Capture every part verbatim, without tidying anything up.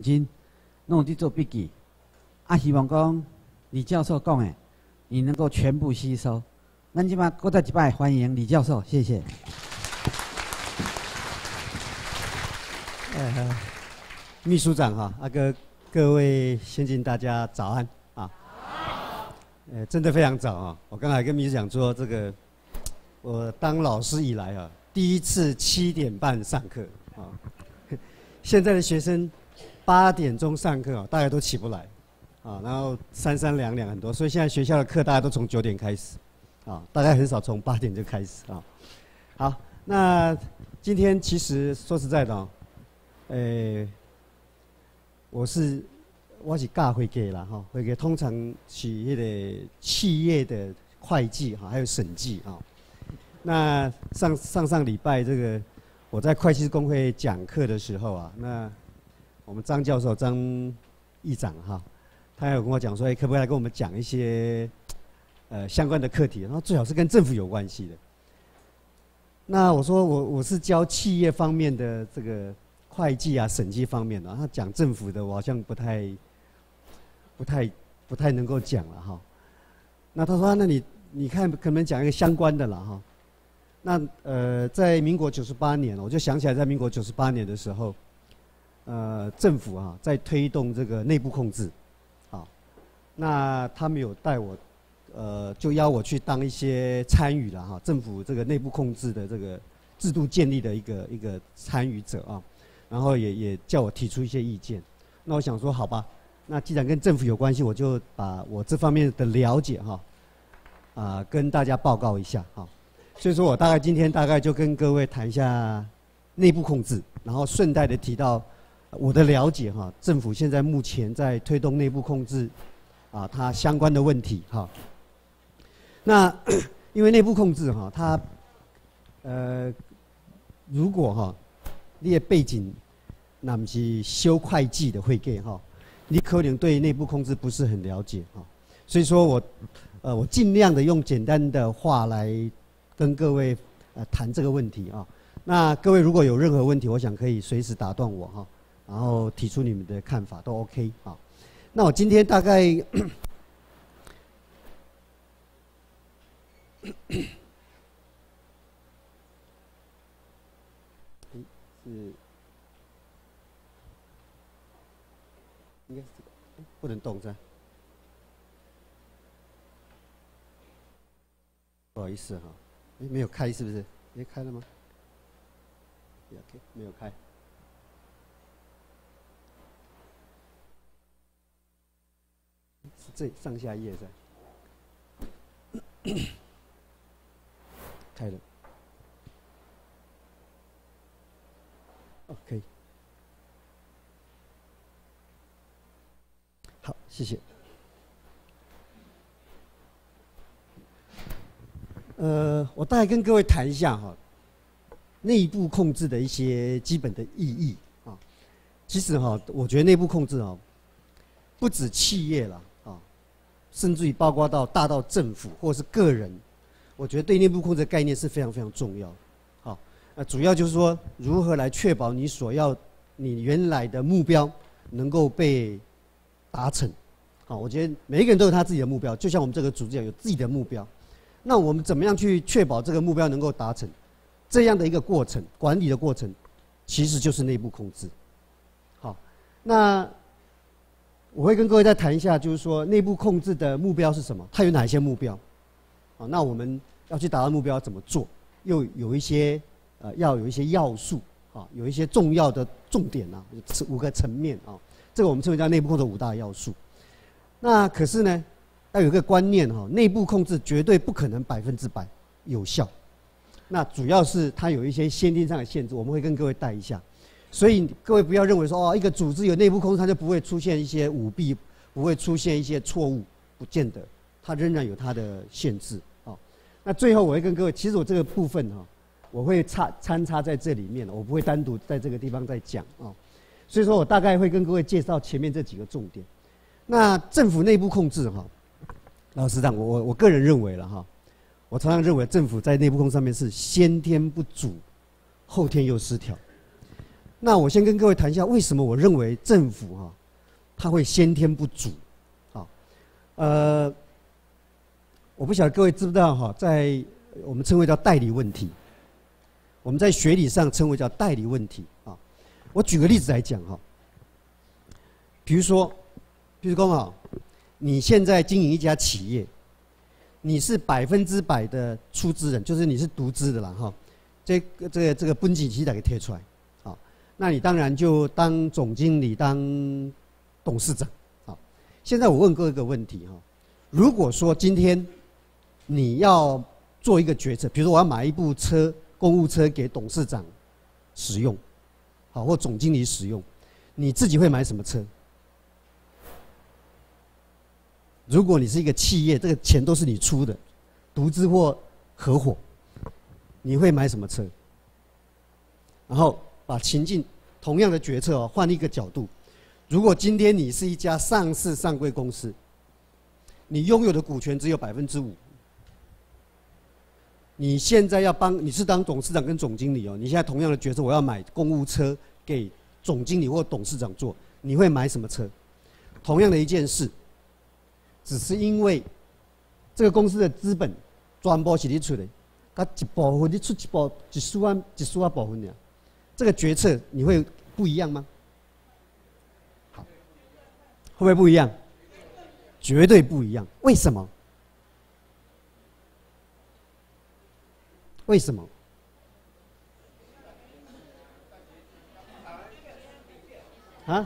真弄去做笔记，啊，希望讲李教授讲的，你能够全部吸收。咱即摆搁再一摆欢迎李教授，谢谢。 呃，秘书长哈，啊各各位先进大家早安啊。呃，真的非常早啊！我刚才跟秘书长说，这个我当老师以来啊，第一次七点半上课啊。现在的学生八点钟上课啊，大家都起不来啊，然后三三两两很多，所以现在学校的课大家都从九点开始啊，大概很少从八点就开始啊。好，那今天其实说实在的啊，呃，我是。我是教会计啦，哈，会计通常是迄个企业的会计哈，还有审计啊。那上上上礼拜这个我在会计师公会讲课的时候啊，那我们张教授张议长哈，他有跟我讲说，哎，可不可以来跟我们讲一些呃相关的课题，然后最好是跟政府有关系的。那我说我我是教企业方面的这个会计啊、审计方面的，他讲政府的我好像不太。不太不太能够讲了哈，那他说，那你你看可能讲一个相关的了哈。那呃，在民国九十八年，我就想起来，在民国九十八年的时候，呃，政府啊在推动这个内部控制，啊，那他们有带我，呃，就邀我去当一些参与了哈，政府这个内部控制的这个制度建立的一个一个参与者啊，然后也也叫我提出一些意见。那我想说，好吧。那既然跟政府有关系，我就把我这方面的了解哈，啊、呃，跟大家报告一下哈。所以说我大概今天大概就跟各位谈一下内部控制，然后顺带的提到我的了解哈，政府现在目前在推动内部控制啊，它相关的问题哈。那因为内部控制哈，它呃，如果哈，你的背景那不是修会计的会计哈。你可能对内部控制不是很了解啊，所以说我，呃，我尽量的用简单的话来跟各位呃谈这个问题啊。那各位如果有任何问题，我想可以随时打断我哈，然后提出你们的看法都 OK 啊。那我今天大概是。应该是这个，不能动是吧？不好意思哈，哎，没有开是不是？哎，开了吗 ？OK， 没有开。是这上下页是吧？开了。OK。好，谢谢。呃，我大概跟各位谈一下哈，内部控制的一些基本的意义啊。其实哈，我觉得内部控制啊，不止企业了啊，甚至于包括到大到政府或是个人，我觉得对内部控制的概念是非常非常重要。好，呃，主要就是说如何来确保你所要你原来的目标能够被达成，好，我觉得每一个人都有他自己的目标，就像我们这个组织有自己的目标。那我们怎么样去确保这个目标能够达成？这样的一个过程，管理的过程，其实就是内部控制。好，那我会跟各位再谈一下，就是说内部控制的目标是什么？它有哪些目标？好，那我们要去达到目标怎么做？又有一些呃，要有一些要素啊，有一些重要的重点啊，五个层面啊。这个我们称为叫内部控制五大要素。那可是呢，要有一个观念哈，内部控制绝对不可能百分之百有效。那主要是它有一些先天上的限制，我们会跟各位带一下。所以各位不要认为说哦，一个组织有内部控制，它就不会出现一些舞弊，不会出现一些错误，不见得，它仍然有它的限制啊。那最后我会跟各位，其实我这个部分哈，我会插参插在这里面，我不会单独在这个地方再讲啊。所以说我大概会跟各位介绍前面这几个重点。那政府内部控制哈，老实讲，我我我个人认为了哈，我常常认为政府在内部控制上面是先天不足，后天又失调。 那我先跟各位谈一下，为什么我认为政府哈、啊，它会先天不足，啊，呃，我不晓得各位知不知道哈、啊，在我们称为叫代理问题，我们在学理上称为叫代理问题啊。我举个例子来讲哈、啊，比如说，比如说啊，你现在经营一家企业，你是百分之百的出资人，就是你是独资的啦哈，这个这个这个本钱其实给贴出来。那你当然就当总经理、当董事长。好，现在我问各位一个问题哈：如果说今天你要做一个决策，比如说我要买一部车，公务车给董事长使用，好，或总经理使用，你自己会买什么车？如果你是一个企业，这个钱都是你出的，独资或合伙，你会买什么车？然后把情境同样的决策哦，换一个角度。如果今天你是一家上市上柜公司，你拥有的股权只有百分之五，你现在要帮你是当董事长跟总经理哦，你现在同样的决策，我要买公务车给总经理或董事长做，你会买什么车？同样的一件事，只是因为这个公司的资本全部是你出的，它一部分你出一部一数万一数万部分的。这个决策你会不一样吗？好，会不会不一样？绝对不一样。为什么？为什么？啊？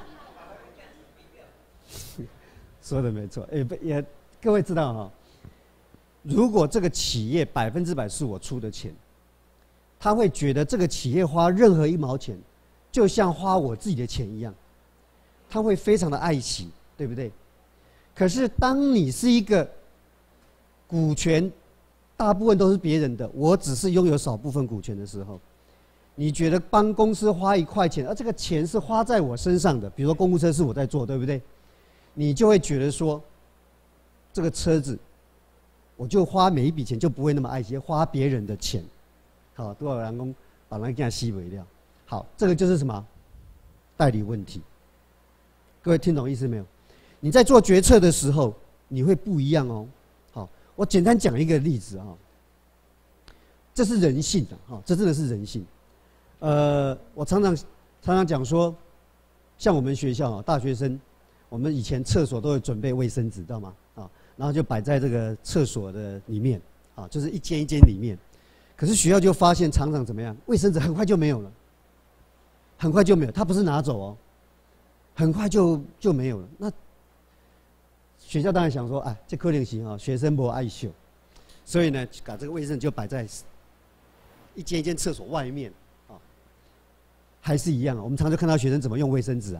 说的没错。也不也，各位知道哈、哦，如果这个企业百分之百是我出的钱。他会觉得这个企业花任何一毛钱，就像花我自己的钱一样，他会非常的爱惜，对不对？可是当你是一个股权大部分都是别人的，我只是拥有少部分股权的时候，你觉得帮公司花一块钱，而这个钱是花在我身上的，比如说公务车是我在做，对不对？你就会觉得说，这个车子，我就花每一笔钱就不会那么爱惜，花别人的钱。好，多少人工把人给吸为掉。好，这个就是什么代理问题。各位听懂意思没有？你在做决策的时候，你会不一样哦。好，我简单讲一个例子啊，这是人性的哈，这真的是人性。呃，我常常常常讲说，像我们学校啊，大学生，我们以前厕所都会准备卫生纸，知道吗？啊，然后就摆在这个厕所的里面啊，就是一间一间里面。可是学校就发现常常怎么样？卫生纸很快就没有了，很快就没有。他不是拿走哦，很快就就没有了。那学校当然想说，哎，这可能行啊，学生不爱秀，所以呢，把这个卫生纸就摆在一间一间厕所外面啊，还是一样啊。我们常常就看到学生怎么用卫生纸啊，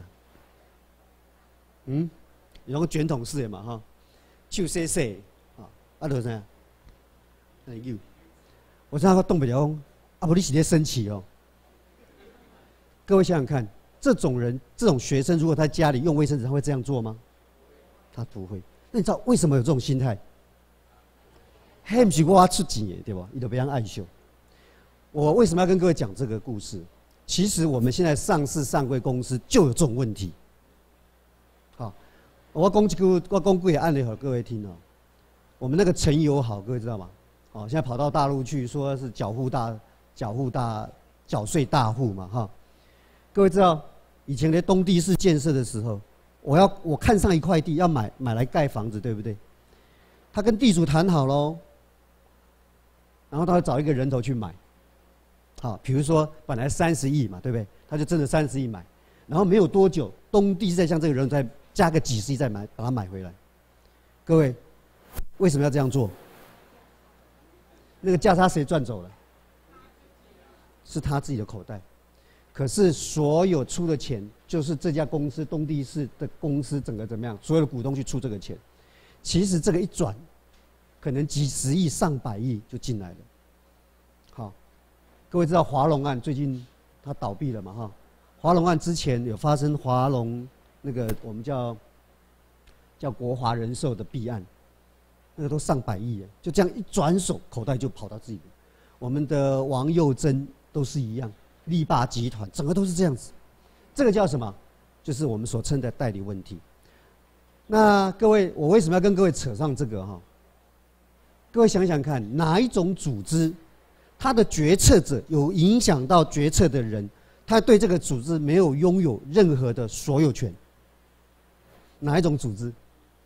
嗯，然后卷筒式的嘛哈，手洗洗啊，啊，就是啥？那有。我常常动不了，啊不，你是在生气哦。各位想想看，这种人、这种学生，如果在家里用卫生纸，他会这样做吗？他不会。那你知道为什么有这种心态？嘿，不是我出钱的，对吧？你都不让爱秀。我为什么要跟各位讲这个故事？其实我们现在上市上柜公司就有这种问题。好，我讲一句，我讲几个案例给各位听哦。我们那个陈友好，各位知道吗？哦，现在跑到大陆去，说是缴户大、缴户大、缴税大户嘛，哈。各位知道，以前在东地市建设的时候，我要我看上一块地，要买买来盖房子，对不对？他跟地主谈好喽，然后他会找一个人头去买。好，比如说本来三十亿嘛，对不对？他就真的三十亿买，然后没有多久，东地再向这个人再加个几十亿再买，把它买回来。各位，为什么要这样做？那个价差谁赚走了？是他自己的口袋。可是所有出的钱，就是这家公司东地市的公司整个怎么样？所有的股东去出这个钱，其实这个一转，可能几十亿、上百亿就进来了。好，各位知道华龙案最近它倒闭了嘛？哈，华龙案之前有发生华龙那个我们叫叫国华人寿的弊案。那个都上百亿，就这样一转手，口袋就跑到自己的。我们的王佑珍都是一样，力霸集团整个都是这样子。 这个叫什么？就是我们所称的代理问题。那各位，我为什么要跟各位扯上这个哈？各位想想看，哪一种组织，它的决策者有影响到决策的人，他对这个组织没有拥有任何的所有权？哪一种组织？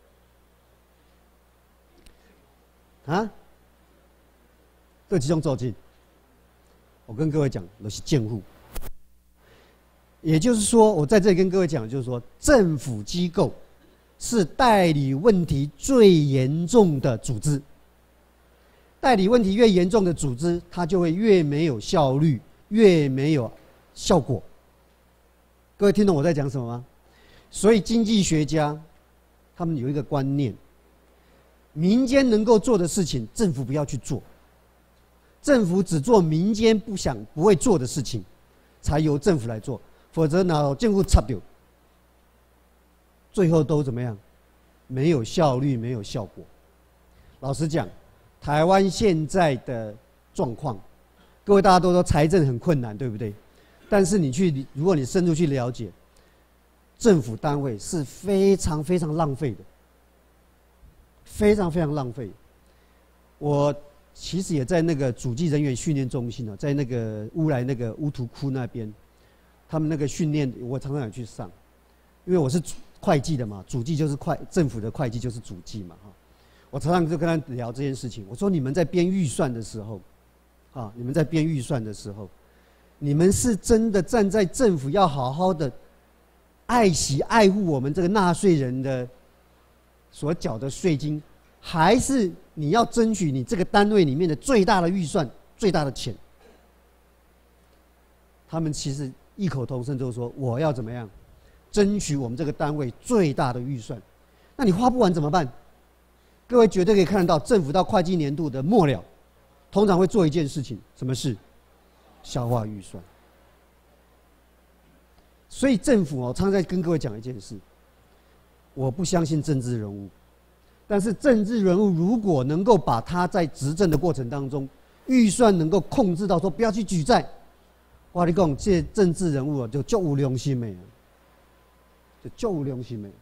啊？这几种组织，我跟各位讲，都是监护。也就是说，我在这里跟各位讲，就是说，政府机构是代理问题最严重的组织。代理问题越严重的组织，它就会越没有效率，越没有效果。各位听懂我在讲什么吗？所以经济学家他们有一个观念：民间能够做的事情，政府不要去做；政府只做民间不想、不会做的事情，才由政府来做。否则呢，政府插掉，最后都怎么样？没有效率，没有效果。老实讲，台湾现在的状况，各位大家都说财政很困难，对不对？但是你去，如果你深入去了解，政府单位是非常非常浪费的，非常非常浪费。我其实也在那个主计人员训练中心啊，在那个乌来那个乌图窟那边。他们那个训练，我常常有去上，因为我是会计的嘛，主计就是会政府的会计就是主计嘛，哈。我常常就跟他聊这件事情，我说你们在编预算的时候，啊，你们在编预算的时候，你们是真的站在政府要好好的爱惜爱护我们这个纳税人的所缴的税金，还是你要争取你这个单位里面的最大的预算、最大的钱？他们其实异口同声，就是说我要怎么样争取我们这个单位最大的预算。那你花不完怎么办？各位绝对可以看得到，政府到会计年度的末了，通常会做一件事情，什么事？消化预算。所以政府哦，常常在跟各位讲一件事：我不相信政治人物，但是政治人物如果能够把他在执政的过程当中，预算能够控制到说不要去举债。我跟你讲，这政治人物就足有良心的，就足有良心的。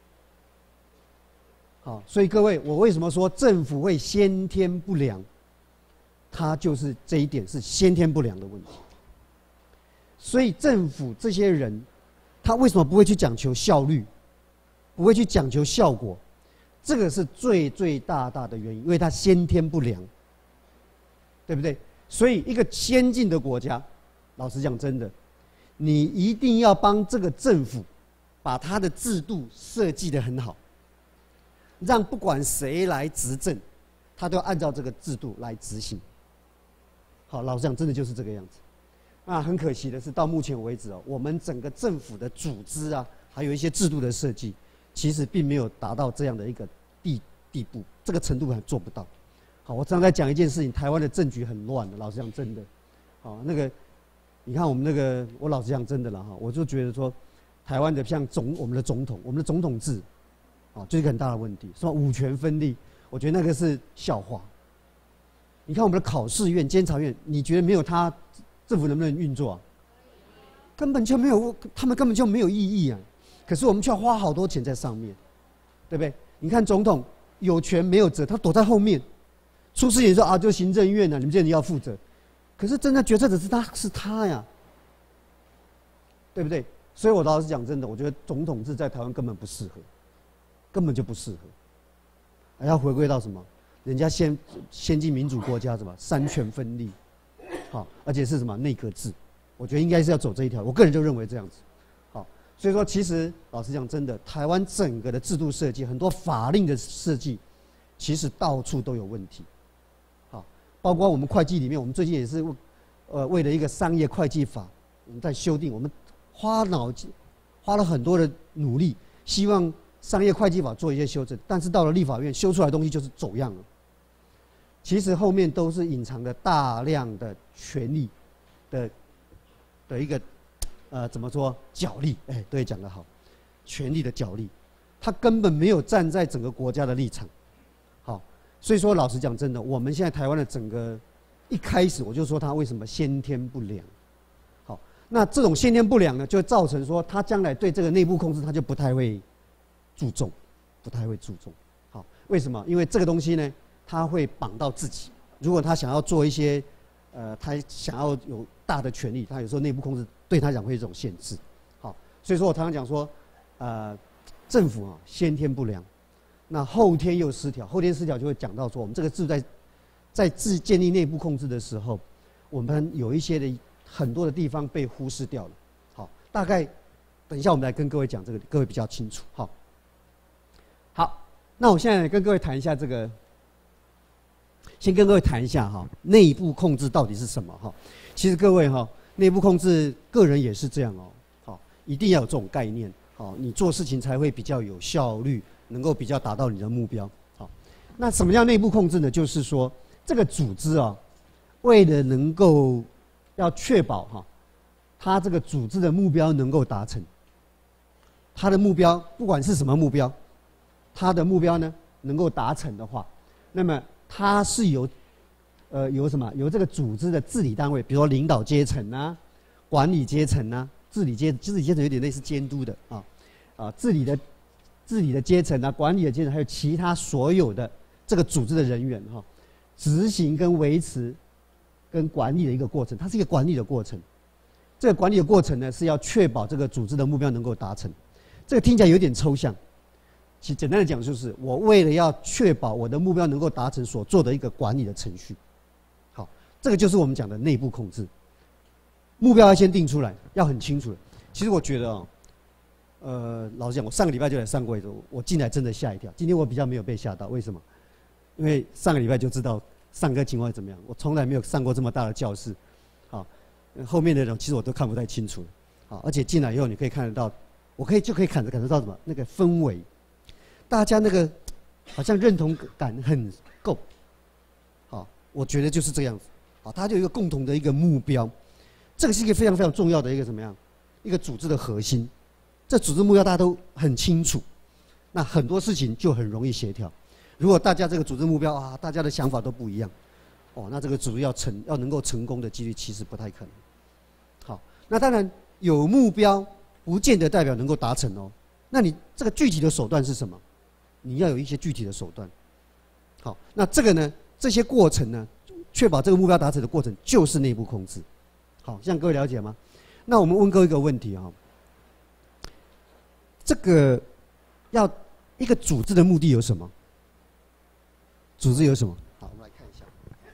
好，所以各位，我为什么说政府会先天不良？它就是这一点是先天不良的问题。所以政府这些人，他为什么不会去讲求效率，不会去讲求效果？这个是最最大大的原因，因为他先天不良，对不对？所以一个先进的国家。老实讲，真的，你一定要帮这个政府把他的制度设计得很好，让不管谁来执政，他都要按照这个制度来执行。好，老实讲，真的就是这个样子。那很可惜的是，到目前为止哦，我们整个政府的组织啊，还有一些制度的设计，其实并没有达到这样的一个地地步，这个程度还做不到。好，我常常在讲一件事情，台湾的政局很乱的，老实讲，真的，好那个。你看我们那个，我老实讲，真的了哈，我就觉得说，台湾的像总我们的总统，我们的总统制，啊，就是一个很大的问题，说五权分立，我觉得那个是笑话。你看我们的考试院、监察院，你觉得没有他，政府能不能运作啊？根本就没有，他们根本就没有意义啊。可是我们却要花好多钱在上面，对不对？你看总统有权没有责，他躲在后面，出事情说啊，就行政院啊，你们这些人要负责。可是真正决策者是他是他呀，对不对？所以我倒是讲真的，我觉得总统制在台湾根本不适合，根本就不适合。还要回归到什么？人家先先进民主国家什么三权分立，好，而且是什么内阁制，我觉得应该是要走这一条。我个人就认为这样子，好。所以说，其实老实讲，真的，台湾整个的制度设计，很多法令的设计，其实到处都有问题。包括我们会计里面，我们最近也是，呃，为了一个商业会计法，我们在修订，我们花脑筋，花了很多的努力，希望商业会计法做一些修正，但是到了立法院修出来的东西就是走样了。其实后面都是隐藏了大量的权力的的一个呃怎么说角力？哎，对，讲得好，权力的角力，他根本没有站在整个国家的立场。好。所以说，老实讲，真的，我们现在台湾的整个一开始我就说它为什么先天不良。好， 那这种先天不良呢，就会造成说他将来对这个内部控制他就不太会注重，不太会注重。好，为什么？因为这个东西呢，他会绑到自己。如果他想要做一些，呃，他想要有大的权利，他有时候内部控制对他讲会有这种限制。好，所以说我常常讲说，呃，政府啊先天不良，那后天又失调，后天失调就会讲到说，我们这个制度在在自建立内部控制的时候，我们有一些的很多的地方被忽视掉了。好，大概等一下我们来跟各位讲这个，各位比较清楚。好，好，那我现在跟各位谈一下这个。先跟各位谈一下哈，内部控制到底是什么哈？其实各位哈，内部控制个人也是这样哦，好，一定要有这种概念，好，你做事情才会比较有效率，能够比较达到你的目标。好，那什么叫内部控制呢？就是说这个组织啊，为了能够要确保哈，它这个组织的目标能够达成，它的目标不管是什么目标，它的目标呢能够达成的话，那么它是由，呃，由什么？由这个组织的治理单位，比如说领导阶层啊、管理阶层啊、治理阶治理阶层有点类似监督的啊，啊，治理的治理的阶层啊、管理的阶层，还有其他所有的这个组织的人员哈、啊，执行跟维持跟管理的一个过程，它是一个管理的过程。这个管理的过程呢，是要确保这个组织的目标能够达成。这个听起来有点抽象。其简单的讲，就是我为了要确保我的目标能够达成所做的一个管理的程序。好，这个就是我们讲的内部控制。目标要先定出来，要很清楚。其实我觉得哦，呃，老实讲，我上个礼拜就来上过一次，我进来真的吓一跳。今天我比较没有被吓到，为什么？因为上个礼拜就知道上课情况怎么样，我从来没有上过这么大的教室。好，后面的人其实我都看不太清楚。好，而且进来以后你可以看得到，我可以就可以感感受到什么？那个氛围。大家那个好像认同感很够，好，我觉得就是这样子，好，大家就有一个共同的一个目标，这个是一个非常非常重要的一个怎么样，一个组织的核心，这组织目标大家都很清楚，那很多事情就很容易协调。如果大家这个组织目标啊，大家的想法都不一样，哦，那这个组织要成要能够成功的几率其实不太可能。好，那当然有目标不见得代表能够达成哦，那你这个具体的手段是什么？你要有一些具体的手段。好，那这个呢，这些过程呢，确保这个目标达成的过程就是内部控制。好，这样各位了解吗？那我们问各位一个问题啊，这个要一个组织的目的有什么？组织有什么？好，我们来看一下。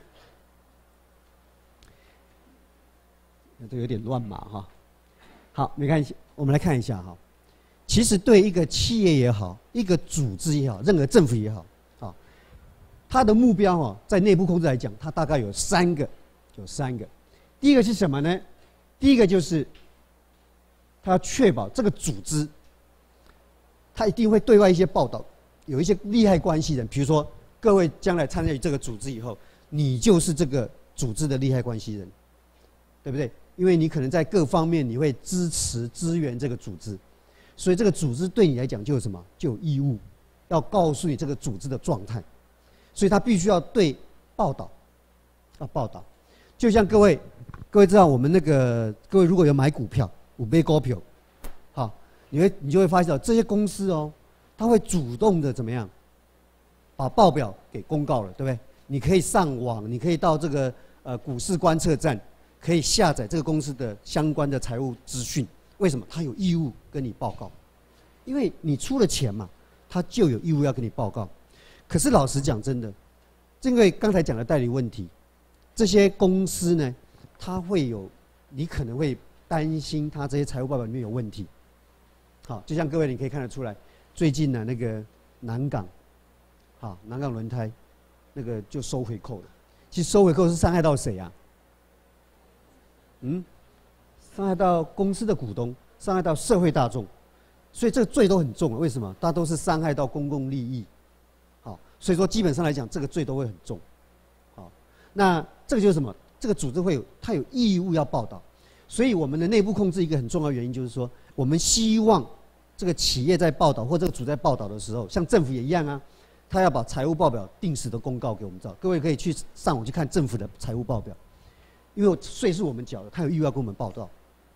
这有点乱码哈。好，没关系，我们来看一下哈。其实对一个企业也好，一个组织也好，任何政府也好，啊，它的目标哈，在内部控制来讲，它大概有三个，有三个。第一个是什么呢？第一个就是它要确保这个组织，它一定会对外一些报道，有一些利害关系人，比如说各位将来参加这个组织以后，你就是这个组织的利害关系人，对不对？因为你可能在各方面你会支持支援这个组织。所以这个组织对你来讲就有什么？就有义务，要告诉你这个组织的状态，所以他必须要对报道，要报道。就像各位，各位知道我们那个各位如果有买股票，五倍股票，好，你会你就会发现到这些公司哦，他会主动的怎么样，把报表给公告了，对不对？你可以上网，你可以到这个呃股市观测站，可以下载这个公司的相关的财务资讯。为什么？他有义务跟你报告，因为你出了钱嘛，他就有义务要跟你报告。可是老实讲，真的，因为刚才讲的代理问题，这些公司呢，他会有，你可能会担心他这些财务报表里面有问题。好，就像各位你可以看得出来，最近呢那个南港，好，南港轮胎，那个就收回扣了。其实收回扣是伤害到谁啊？嗯？伤害到公司的股东，伤害到社会大众，所以这个罪都很重了。为什么？它都是伤害到公共利益，好，所以说基本上来讲，这个罪都会很重，好，那这个就是什么？这个组织会有，它有义务要报道，所以我们的内部控制一个很重要的原因就是说，我们希望这个企业在报道或这个组在报道的时候，像政府也一样啊，他要把财务报表定时的公告给我们知道。各位可以去上网去看政府的财务报表，因为税是我们缴的，他有义务要给我们报告。好，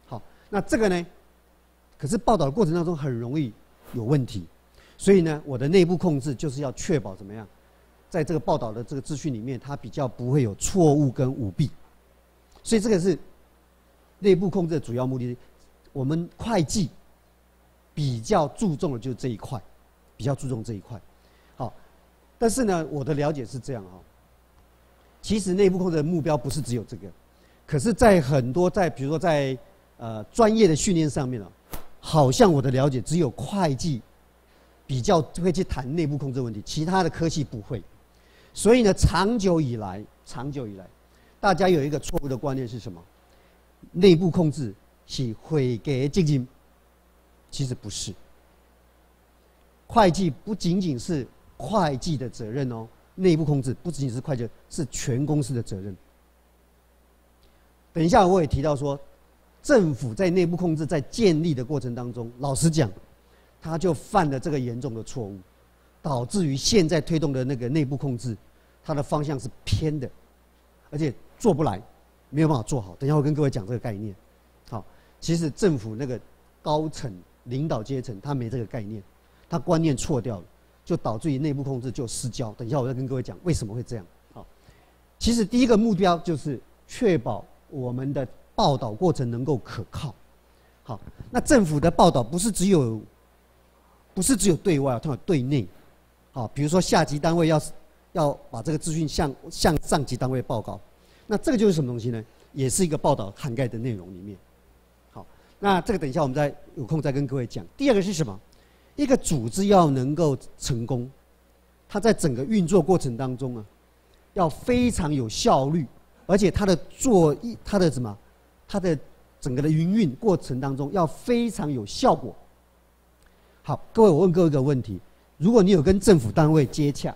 那这个呢，可是报道的过程当中很容易有问题，所以呢，我的内部控制就是要确保怎么样，在这个报道的这个资讯里面，它比较不会有错误跟舞弊。所以这个是内部控制的主要目的。我们会计比较注重的就是这一块，比较注重这一块。好，但是呢，我的了解是这样哈。其实内部控制的目标不是只有这个，可是，在很多在比如说在呃专业的训练上面啊，好像我的了解只有会计比较会去谈内部控制问题，其他的科系不会。所以呢，长久以来，长久以来，大家有一个错误的观念是什么？内部控制是会给经营，其实不是。会计不仅仅是会计的责任哦，内部控制不仅仅是会计，是全公司的责任。等一下我也提到说，政府在内部控制在建立的过程当中，老实讲，他就犯了这个严重的错误，导致于现在推动的那个内部控制，它的方向是偏的，而且做不来，没有办法做好。等一下我跟各位讲这个概念。好，其实政府那个高层领导阶层他没这个概念，他观念错掉了，就导致于内部控制就失焦。等一下我再跟各位讲为什么会这样。好，其实第一个目标就是确保我们的报道过程能够可靠。好，那政府的报道不是只有，不是只有对外，它有对内。好，比如说下级单位要要把这个资讯向向上级单位报告，那这个就是什么东西呢？也是一个报道涵盖的内容里面。好，那这个等一下我们再有空再跟各位讲。第二个是什么？一个组织要能够成功，它在整个运作过程当中啊，要非常有效率，而且它的做它的什么，它的整个的营运过程当中要非常有效果。好，各位，我问各位一个问题：如果你有跟政府单位接洽，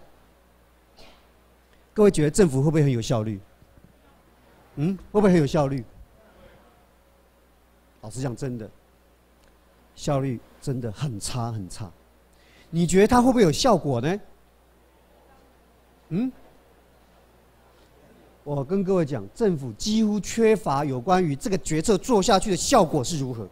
各位觉得政府会不会很有效率？嗯，会不会很有效率？老实讲，真的，效率真的很差很差。你觉得它会不会有效果呢？嗯，我跟各位讲，政府几乎缺乏有关于这个决策做下去的效果是如何。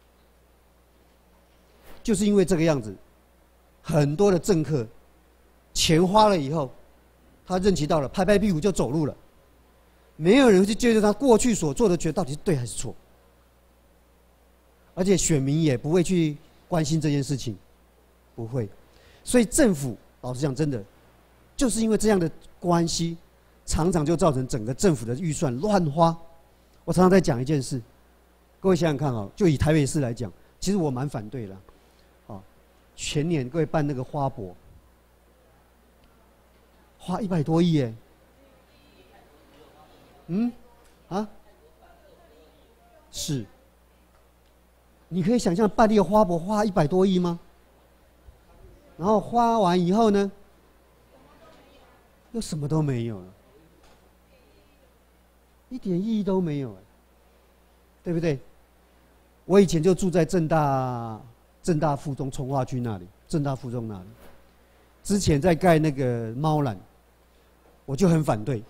就是因为这个样子，很多的政客钱花了以后，他任期到了，拍拍屁股就走路了，没有人去追究他过去所做的决到底是对还是错，而且选民也不会去关心这件事情，不会。所以政府老实讲，真的就是因为这样的关系，常常就造成整个政府的预算乱花。我常常在讲一件事，各位想想看啊，就以台北市来讲，其实我蛮反对的。前年各位办那个花博，花一百多亿耶。嗯，啊，是。你可以想象办一个花博花一百多亿吗？然后花完以后呢，又什么都没有了，一点意义都没有，对不对？我以前就住在政大。政大附中从化区那里，政大附中那里，之前在盖那个猫缆，我就很反对。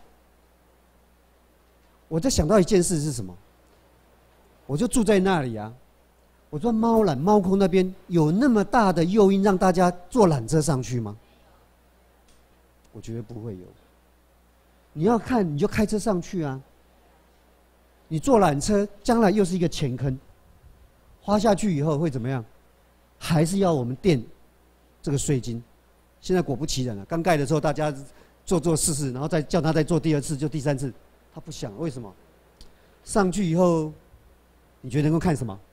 我在想到一件事是什么？我就住在那里啊。我说猫缆猫空那边有那么大的诱因让大家坐缆车上去吗？我觉得不会有。你要看你就开车上去啊。你坐缆车将来又是一个钱坑，花下去以后会怎么样？还是要我们垫这个税金。现在果不其然了，刚盖的时候大家做做试试，然后再叫他再做第二次，就第三次，他不想，为什么？上去以后，你觉得能够看什么？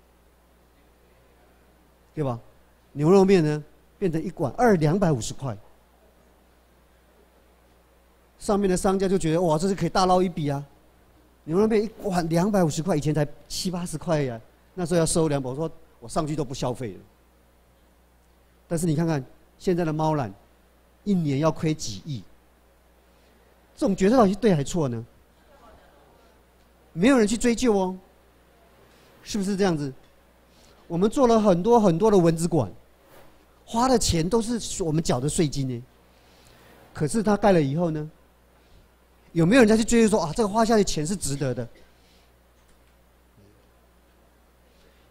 对吧？牛肉面呢，变成一碗二两百五十块，上面的商家就觉得哇，这是可以大捞一笔啊！牛肉面一碗两百五十块，以前才七八十块呀，那时候要收两百，我说我上去都不消费了。但是你看看现在的猫缆，一年要亏几亿，这种决策到底是对还是错呢？没有人去追究哦，是不是这样子？我们做了很多很多的蚊子馆，花的钱都是我们缴的税金呢。可是他盖了以后呢，有没有人再去追究说啊，这个花下去钱是值得的？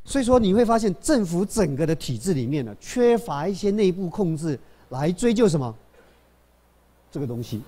所以说你会发现，政府整个的体制里面呢，缺乏一些内部控制来追究什么这个东西。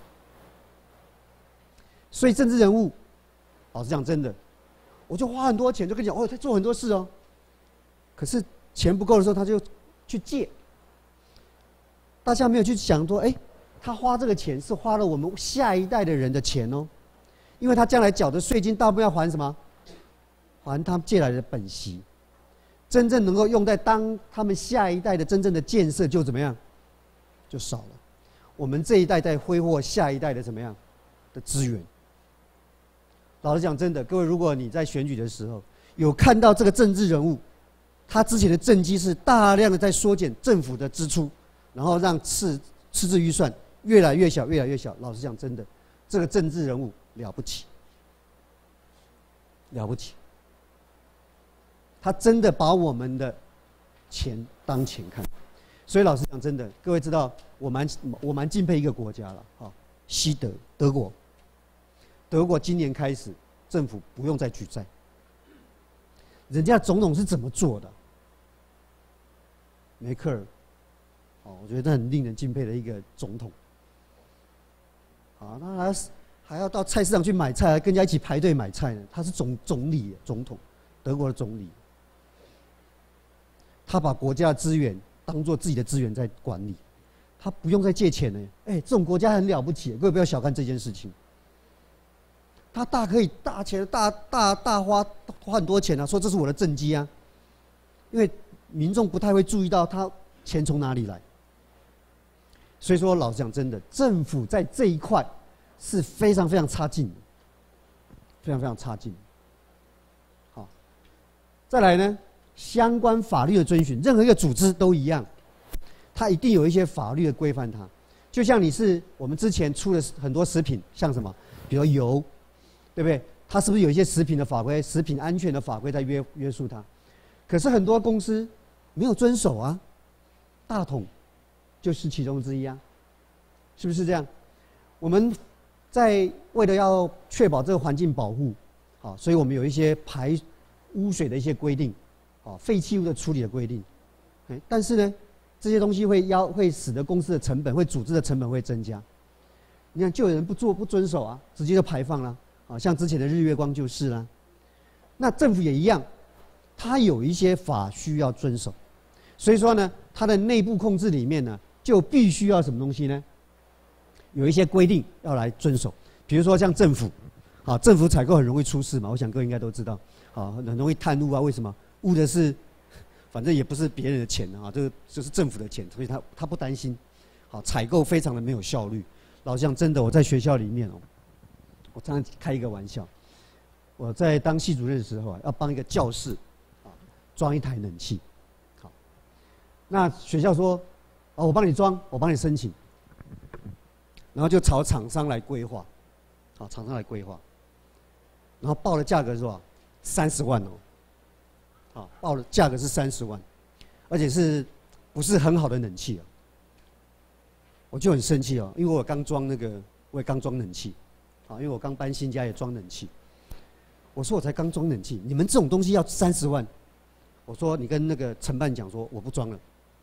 所以政治人物，老实讲，真的，我就花很多钱，就跟你讲，哦，他做很多事哦。可是钱不够的时候，他就去借。大家没有去想说，哎，他花这个钱是花了我们下一代的人的钱哦，因为他将来缴的税金大部分要还什么？还他借来的本息。真正能够用在当他们下一代的真正的建设，就怎么样？就少了。我们这一代在挥霍下一代的怎么样的资源？老实讲，真的，各位，如果你在选举的时候有看到这个政治人物，他之前的政绩是大量的在缩减政府的支出，然后让赤赤字预算越来越小，越来越小。老实讲，真的，这个政治人物了不起，了不起。他真的把我们的钱当钱看，所以老实讲，真的，各位知道，我蛮我蛮敬佩一个国家了，哈，西德，德国。德国今年开始，政府不用再举债。人家总统是怎么做的？梅克尔，哦，我觉得很令人敬佩的一个总统。啊，那还还要到菜市场去买菜，还跟人家一起排队买菜呢。他是总总理，总统，德国的总理。他把国家的资源当作自己的资源在管理，他不用再借钱了。哎，这种国家很了不起，各位不要小看这件事情。他大可以大钱大大大花花很多钱啊，说这是我的政绩啊，因为民众不太会注意到他钱从哪里来。所以说，老实讲，真的，政府在这一块是非常非常差劲的，非常非常差劲。好，再来呢？相关法律的遵循，任何一个组织都一样，它一定有一些法律的规范它。就像你是我们之前出了很多食品，像什么，比如油，对不对？它是不是有一些食品的法规、食品安全的法规在约约束它？可是很多公司没有遵守啊，大统就是其中之一啊，是不是这样？我们在为了要确保这个环境保护，好，所以我们有一些排污水的一些规定。啊，废弃物的处理的规定，但是呢，这些东西会要会使得公司的成本、会组织的成本会增加。你看，就有人不做不遵守啊，直接就排放了啊，像之前的日月光就是啦。那政府也一样，它有一些法需要遵守，所以说呢，它的内部控制里面呢，就必须要什么东西呢？有一些规定要来遵守，比如说像政府，啊，政府采购很容易出事嘛，我想各位应该都知道，啊，很容易贪污啊，为什么？污的是，反正也不是别人的钱啊，这个就是政府的钱，所以他他不担心。好，采购非常的没有效率。老实讲，真的，我在学校里面哦，我常常开一个玩笑，我在当系主任的时候啊，要帮一个教室啊装一台冷气。好，那学校说，哦，我帮你装，我帮你申请，然后就朝厂商来规划，好，厂商来规划，然后报的价格是吧？三十万哦。啊，报的价格是三十万，而且是不是很好的冷气啊？我就很生气哦，因为我刚装那个，我也刚装冷气，啊，因为我刚搬新家也装冷气。我说我才刚装冷气，你们这种东西要三十万，我说你跟那个承办讲说我不装了，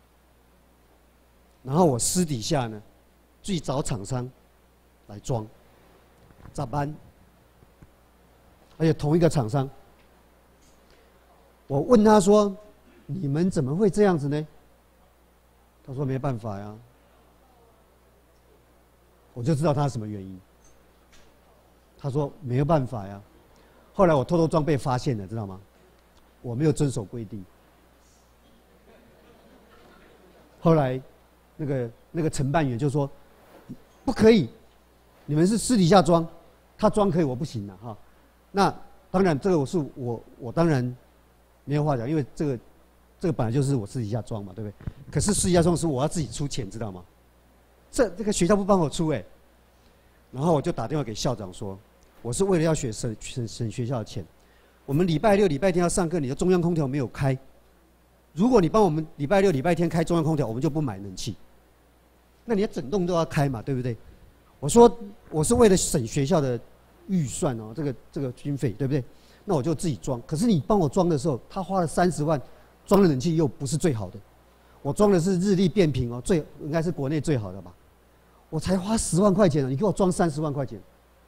然后我私底下呢，自己找厂商来装，咋办？而且同一个厂商。我问他说：“你们怎么会这样子呢？”他说：“没办法呀。”我就知道他是什么原因。他说：“没有办法呀。”后来我偷偷装被发现了，知道吗？我没有遵守规定。后来，那个那个承办员就说：“不可以，你们是私底下装，他装可以，我不行了哈。”那当然，这个我是我我当然。没有话讲，因为这个，这个本来就是我私底下装嘛，对不对？可是私底下装是我要自己出钱，知道吗？这这个学校不帮我出哎、欸，然后我就打电话给校长说，我是为了要学省省省学校的钱，我们礼拜六、礼拜天要上课，你的中央空调没有开，如果你帮我们礼拜六、礼拜天开中央空调，我们就不买冷气，那你要整栋都要开嘛，对不对？我说我是为了省学校的预算哦，这个这个经费，对不对？ 那我就自己装。可是你帮我装的时候，他花了三十万，装的冷气又不是最好的，我装的是日立变频哦，最应该是国内最好的吧，我才花十万块钱了，你给我装三十万块钱。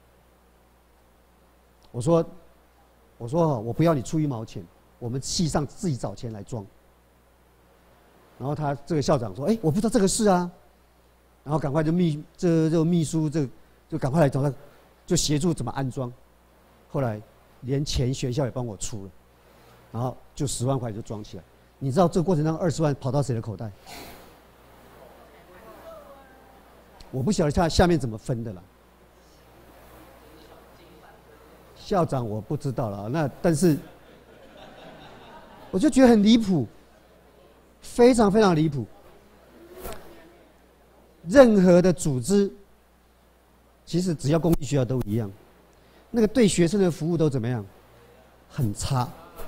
我说，我说我不要你出一毛钱，我们系上自己找钱来装。然后他这个校长说：“哎，我不知道这个事啊。”然后赶快就秘这这秘书这就赶快来找他，就协助怎么安装。后来连钱学校也帮我出了，然后就十万块就装起来。你知道这个过程当中二十万跑到谁的口袋？我不晓得下下面怎么分的了。校长我不知道了，那但是我就觉得很离谱。非常非常离谱。任何的组织，其实只要公立学校都一样，那个对学生的服务都怎么样？很差，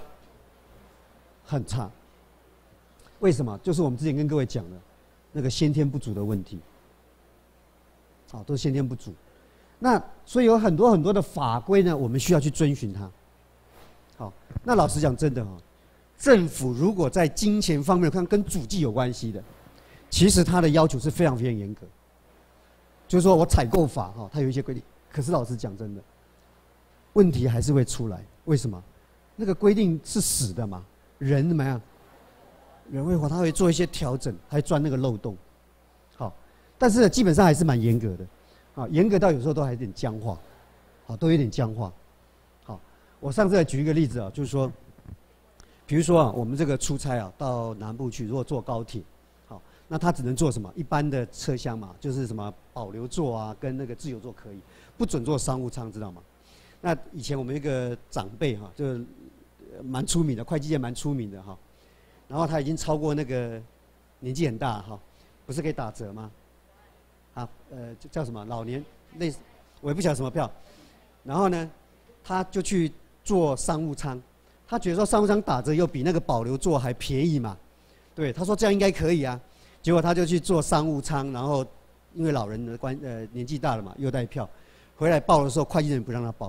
很差。为什么？就是我们之前跟各位讲的，那个先天不足的问题。啊，都是先天不足。那所以有很多很多的法规呢，我们需要去遵循它。好，那老实讲，真的哈。政府如果在金钱方面看跟主计有关系的，其实它的要求是非常非常严格。就是说我采购法哈，它有一些规定，可是老实讲真的，问题还是会出来。为什么？那个规定是死的嘛，人怎么样？人会活，他会做一些调整，还钻那个漏洞。好，但是呢，基本上还是蛮严格的，啊，严格到有时候都还有点僵化，好，都有点僵化。好，我上次来举一个例子啊，就是说。比如说啊，我们这个出差啊，到南部去，如果坐高铁，好，那他只能坐什么？一般的车厢嘛，就是什么保留座啊，跟那个自由座可以，不准坐商务舱，知道吗？那以前我们一个长辈哈，就是蛮出名的，会计界蛮出名的哈，然后他已经超过那个年纪很大哈，不是可以打折吗？啊，呃，叫什么老年类似，我也不晓得什么票，然后呢，他就去坐商务舱。他觉得说商务舱打折又比那个保留座还便宜嘛，对，他说这样应该可以啊，结果他就去坐商务舱，然后因为老人的关呃年纪大了嘛，又带票，回来报的时候会计人不让他报。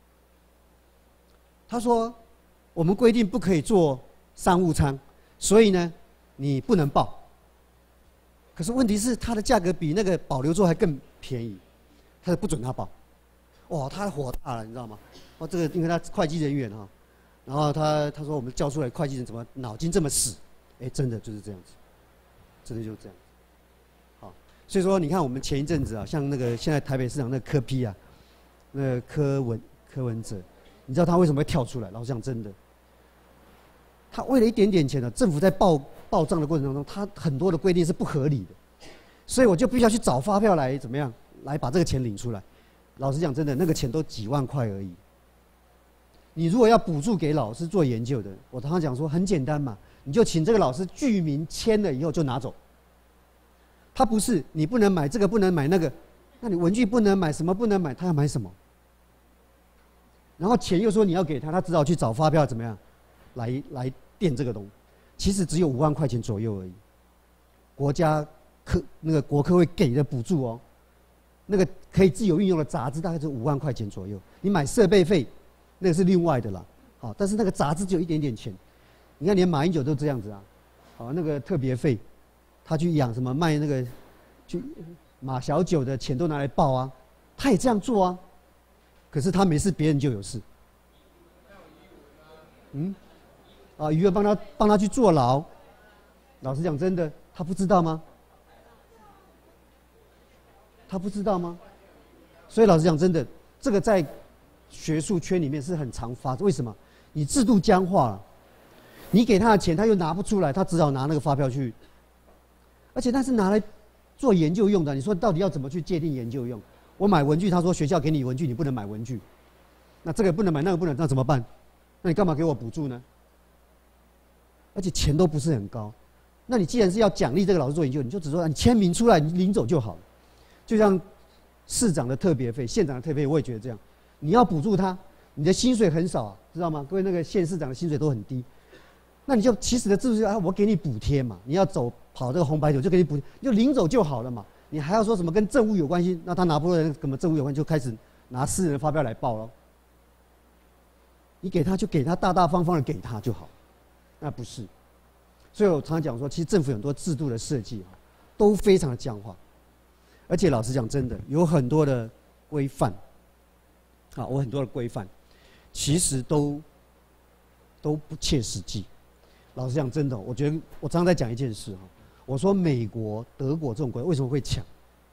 他说我们规定不可以坐商务舱，所以呢你不能报。可是问题是它的价格比那个保留座还更便宜，他就不准他报。哇，他火大了，你知道吗？哦，这个因为他会计人员哈。然后他他说我们教出来会计人怎么脑筋这么死？哎，真的就是这样子，真的就是这样。好，所以说你看我们前一阵子啊，像那个现在台北市长那个柯 P 啊，那个柯文柯文哲，你知道他为什么会跳出来？老实讲，真的，他为了一点点钱呢，政府在报报账的过程当中，他很多的规定是不合理的，所以我就必须要去找发票来怎么样，来把这个钱领出来。老实讲，真的那个钱都几万块而已。你如果要补助给老师做研究的，我常常讲说很简单嘛，你就请这个老师具名签了以后就拿走。他不是你不能买这个不能买那个，那你文具不能买什么不能买，他要买什么？然后钱又说你要给他，他只好去找发票怎么样，来来垫这个东西。其实只有五万块钱左右而已。国家科那个国科会给的补助哦，那个可以自由运用的杂志大概是五万块钱左右，你买设备费。那个是另外的啦，好，但是那个杂志只有一点点钱，你看连马英九都这样子啊，好，那个特别费，他去养什么卖那个，去马小九的钱都拿来报啊，他也这样做啊，可是他没事，别人就有事，嗯，啊，余额帮他帮他去坐牢，老实讲，真的，他不知道吗？他不知道吗？所以老实讲，真的，这个在。学术圈里面是很常发，为什么？你制度僵化了，你给他的钱他又拿不出来，他只好拿那个发票去，而且那是拿来做研究用的。你说到底要怎么去界定研究用？我买文具，他说学校给你文具，你不能买文具，那这个不能买，那个不能，那怎么办？那你干嘛给我补助呢？而且钱都不是很高，那你既然是要奖励这个老师做研究，你就只说你签名出来，你领走就好了。就像市长的特别费、县长的特别费，我也觉得这样。你要补助他，你的薪水很少啊，知道吗？各位，那个县市长的薪水都很低，那你就起始的制度就是啊，我给你补贴嘛，你要走跑这个红白酒就给你补贴，就领走就好了嘛。你还要说什么跟政务有关系？那他拿不出来什么政务有关，就开始拿私人的发票来报了。 你给他就给他大大方方的给他就好，那不是。所以我常常讲说，其实政府很多制度的设计都非常的僵化，而且老实讲，真的有很多的规范，啊，我很多的规范，其实都都不切实际。老实讲，真的，我觉得我常常在讲一件事哈，我说美国、德国这种国家为什么会强？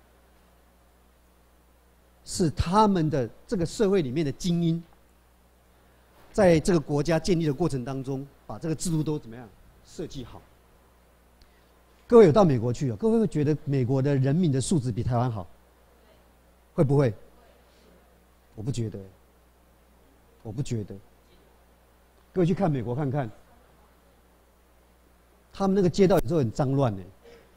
是他们的这个社会里面的精英，在这个国家建立的过程当中，把这个制度都怎么样设计好。各位有到美国去啊？各位会觉得美国的人民的素质比台湾好？会不会？我不觉得，我不觉得。各位去看美国看看，他们那个街道有时候很脏乱呢，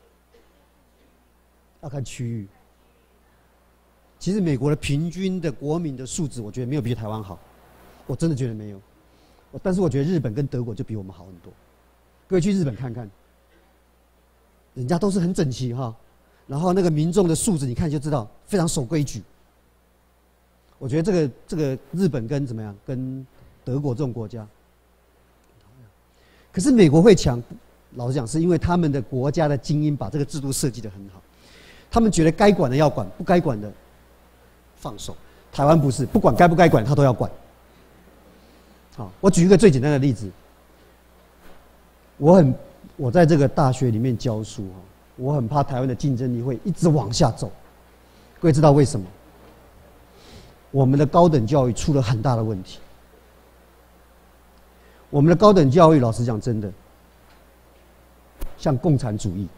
要看区域。其实美国的平均的国民的素质，我觉得没有比台湾好，我真的觉得没有。但是我觉得日本跟德国就比我们好很多。各位去日本看看，人家都是很整齐哈，然后那个民众的素质，你看就知道非常守规矩。我觉得这个这个日本跟怎么样，跟德国这种国家，可是美国会强，老实讲是因为他们的国家的精英把这个制度设计得很好，他们觉得该管的要管，不该管的放手。台湾不是，不管该不该管，他都要管。好，我举一个最简单的例子，我很我在这个大学里面教书，我很怕台湾的竞争力会一直往下走。各位知道为什么？我们的高等教育出了很大的问题。我们的高等教育，老实讲，真的像共产主义。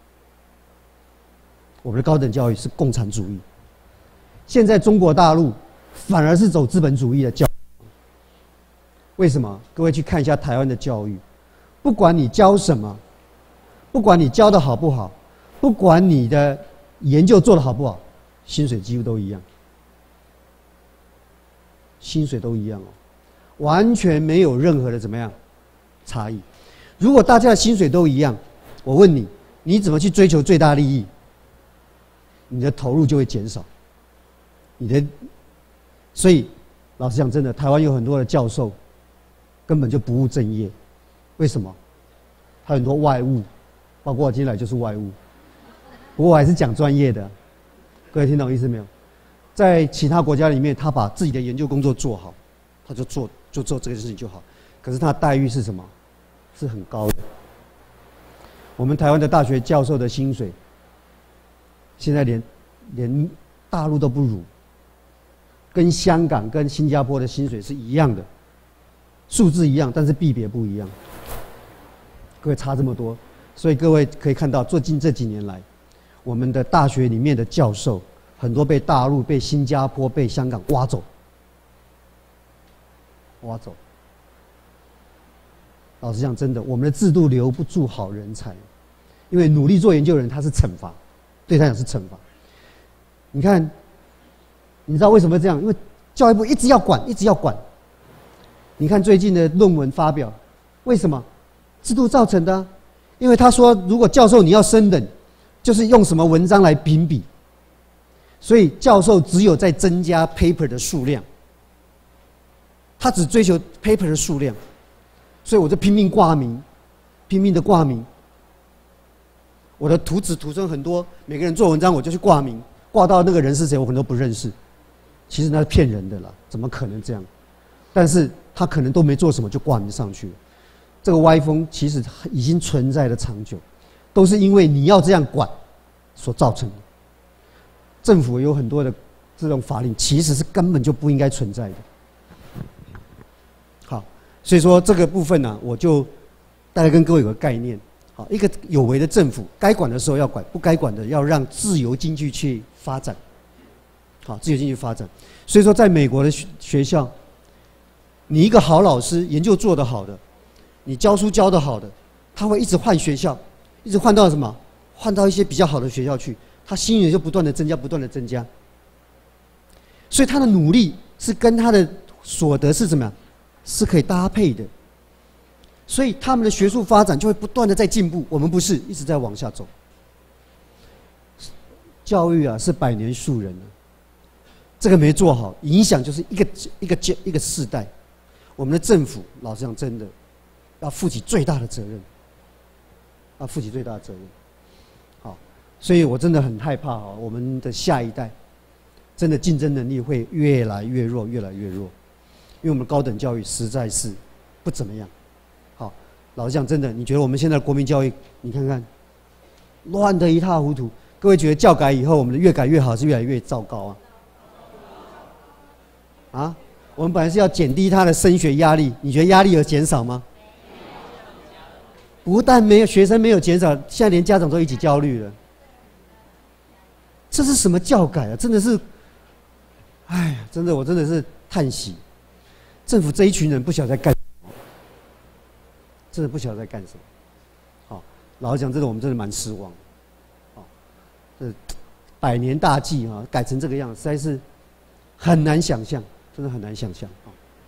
我们的高等教育是共产主义。现在中国大陆反而是走资本主义的教育。为什么？各位去看一下台湾的教育，不管你教什么，不管你教的好不好，不管你的研究做的好不好，薪水几乎都一样。薪水都一样哦，完全没有任何的怎么样差异。如果大家的薪水都一样，我问你，你怎么去追求最大利益？你的投入就会减少。你的，所以老实讲，真的，台湾有很多的教授根本就不务正业。为什么？他很多外务，包括我今天来就是外务。不过我还是讲专业的，各位听懂意思没有？在其他国家里面，他把自己的研究工作做好，他就做就做这个事情就好。可是他的待遇是什么？是很高的。我们台湾的大学教授的薪水，现在连连大陆都不如，跟香港、跟新加坡的薪水是一样的，数字一样，但是币别不一样。各位差这么多，所以各位可以看到，最近这几年来，我们的大学里面的教授。很多被大陆、被新加坡、被香港挖走，挖走。老实讲，真的，我们的制度留不住好人才，因为努力做研究的人他是惩罚，对他讲是惩罚。你看，你知道为什么这样？因为教育部一直要管，一直要管。你看最近的论文发表，为什么？制度造成的啊，因为他说，如果教授你要升等，就是用什么文章来评比。所以教授只有在增加 paper 的数量，他只追求 paper 的数量，所以我就拼命挂名，拼命的挂名。我的徒子徒孙很多，每个人做文章我就去挂名，挂到那个人是谁我可能都不认识。其实那是骗人的啦，怎么可能这样？但是他可能都没做什么就挂名上去了。这个歪风其实已经存在了长久，都是因为你要这样管所造成的。政府有很多的这种法令，其实是根本就不应该存在的。好，所以说这个部分呢、啊，我就大概跟各位有个概念。好，一个有为的政府，该管的时候要管，不该管的要让自由经济去发展。好，自由经济发展。所以说，在美国的学校，你一个好老师，研究做得好的，你教书教得好的，他会一直换学校，一直换到什么？换到一些比较好的学校去。他薪水就不断的增加，不断的增加，所以他的努力是跟他的所得是怎么样，是可以搭配的。所以他们的学术发展就会不断的在进步，我们不是一直在往下走。教育啊是百年树人啊，这个没做好，影响就是一个一个一个世代。 我们的政府，老实讲，真的要负起最大的责任，要负起最大的责任。好，所以我真的很害怕哈，我们的下一代真的竞争能力会越来越弱，越来越弱，因为我们高等教育实在是不怎么样。好，老实讲，真的，你觉得我们现在的国民教育，你看看，乱得一塌糊涂。各位觉得教改以后，我们的越改越好，是越来越糟糕啊？啊，我们本来是要减低他的升学压力，你觉得压力有减少吗？不但没有学生没有减少，现在连家长都一起焦虑了。这是什么教改啊？真的是，哎呀，真的我真的是叹息，政府这一群人不晓得在干什么，真的不晓得在干什么。好，老实讲，真的我们真的蛮失望的。好，这百年大计啊，改成这个样子，实在是很难想象。真的很难想象。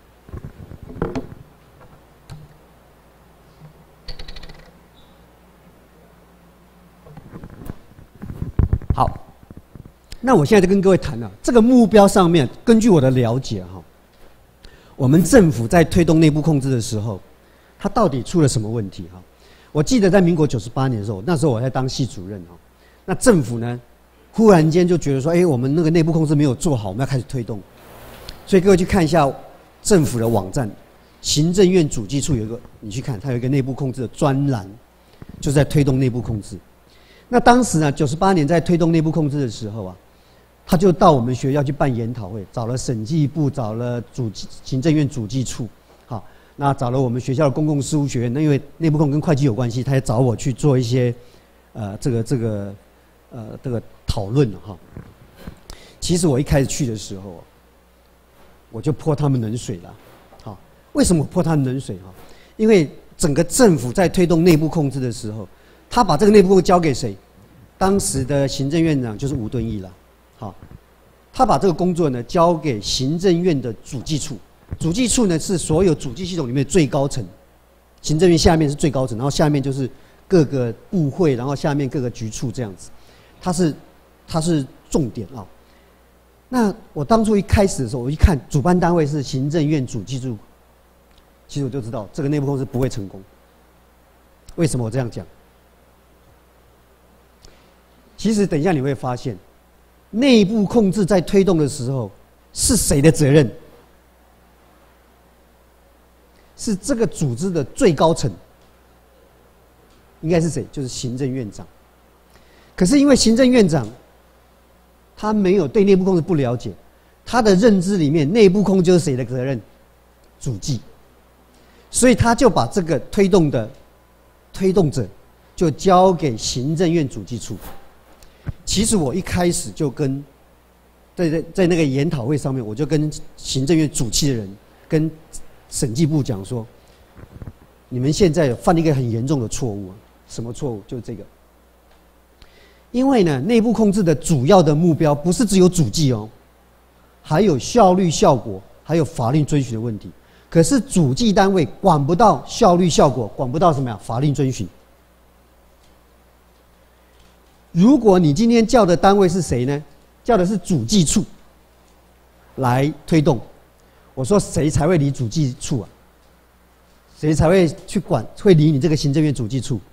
好，那我现在就跟各位谈了这个目标上面，根据我的了解哈，我们政府在推动内部控制的时候，它到底出了什么问题哈？我记得在民国九十八年的时候，那时候我在当系主任哈，那政府呢，忽然间就觉得说，哎，我们那个内部控制没有做好，我们要开始推动。所以各位去看一下政府的网站，行政院主计处有一个，你去看，它有一个内部控制的专栏，就是在推动内部控制。那当时呢，九十八年在推动内部控制的时候啊，他就到我们学校去办研讨会，找了审计部，找了主行政院主计处，好，那找了我们学校的公共事务学院。那因为内部控跟会计有关系，他也找我去做一些，呃，这个这个，呃，这个讨论哈。其实我一开始去的时候，我就泼他们冷水了，好，为什么泼他们冷水哈？因为整个政府在推动内部控制的时候，他把这个内部控制交给谁？当时的行政院长就是吴敦义了，好，他把这个工作呢交给行政院的主计处，主计处呢是所有主计系统里面最高层，行政院下面是最高层，然后下面就是各个部会，然后下面各个局处这样子，它是它是重点啊。那我当初一开始的时候，我一看主办单位是行政院主计处，其实我就知道这个内部控制不会成功。为什么我这样讲？其实等一下你会发现，内部控制在推动的时候是谁的责任？是这个组织的最高层，应该是谁？就是行政院长。可是因为行政院长他没有对内部控制不了解，他的认知里面内部控制就是谁的责任？主计，所以他就把这个推动的推动者就交给行政院主计处。其实我一开始就跟在在在那个研讨会上面，我就跟行政院主计的人跟审计部讲说，你们现在犯了一个很严重的错误啊！什么错误？就是这个。因为呢，内部控制的主要的目标不是只有主计哦，还有效率、效果，还有法令遵循的问题。可是主计单位管不到效率、效果，管不到什么呀？法令遵循。如果你今天叫的单位是谁呢？叫的是主计处来推动，我说谁才会理主计处啊？谁才会去管？会理你这个行政院主计处？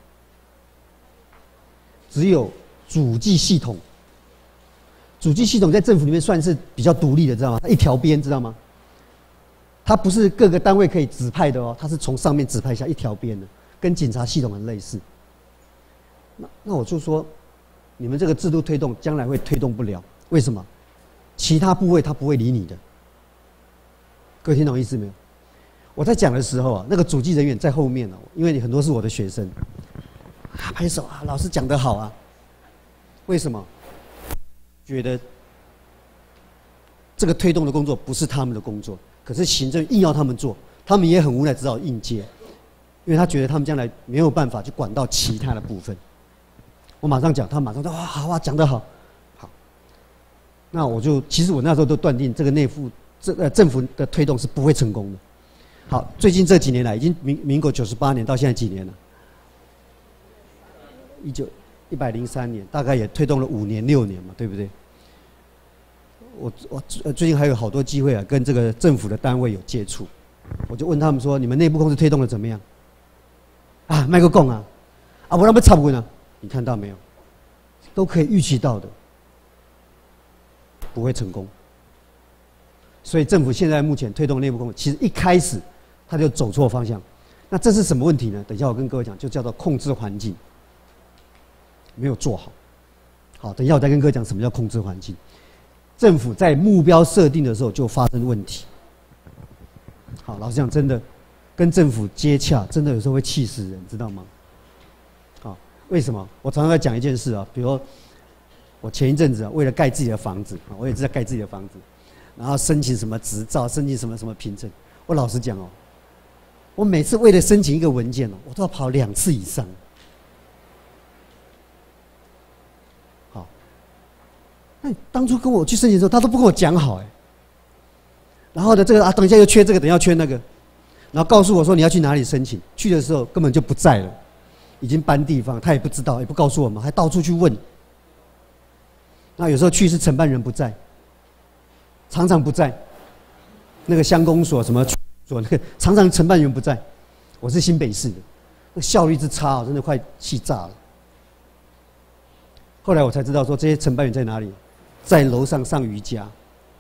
只有主计系统。主计系统在政府里面算是比较独立的，知道吗？它一条边，知道吗？它不是各个单位可以指派的哦，它是从上面指派下一条边的，跟警察系统很类似。那那我就说，你们这个制度推动将来会推动不了，为什么？其他部位他不会理你的。各位听懂意思没有？我在讲的时候啊，那个主计人员在后面哦，因为很多是我的学生，啊，拍手啊，老师讲得好啊。为什么？觉得这个推动的工作不是他们的工作，可是行政硬要他们做，他们也很无奈，只好应接，因为他觉得他们将来没有办法去管到其他的部分。我马上讲，他马上说哇，好啊，讲得好，好。那我就其实我那时候都断定这个内部这呃政府的推动是不会成功的。好，最近这几年来，已经民民国九十八年到现在几年了？一九一百零三年，大概也推动了五年六年嘛，对不对？我我最近还有好多机会啊，跟这个政府的单位有接触。 我就问他们说：“你们内部控制推动的怎么样？”啊，麦克讲啊，啊，我那么插不呢？你看到没有？都可以预期到的，不会成功。所以政府现在目前推动内部控制，其实一开始他就走错方向。那这是什么问题呢？等一下我跟各位讲，就叫做控制环境没有做好。好，等一下我再跟各位讲什么叫控制环境。政府在目标设定的时候就发生问题。好，老实讲，真的跟政府接洽，真的有时候会气死人，知道吗？好，为什么？我常常在讲一件事啊，比如我前一阵子啊，为了盖自己的房子，我也是在盖自己的房子，然后申请什么执照，申请什么什么凭证。我老实讲哦，我每次为了申请一个文件哦，我都要跑两次以上。好，那当初跟我去申请的时候，他都不跟我讲好哎。然后呢，这个啊，等一下又缺这个，等一下缺那个，然后告诉我说你要去哪里申请，去的时候根本就不在了，已经搬地方，他也不知道，也不告诉我们，还到处去问。那有时候去是承办人不在，常常不在，那个乡公所什么所那个常常承办人不在。我是新北市的，那效率之差，真的快气炸了。后来我才知道说这些承办员在哪里，在楼上上瑜伽。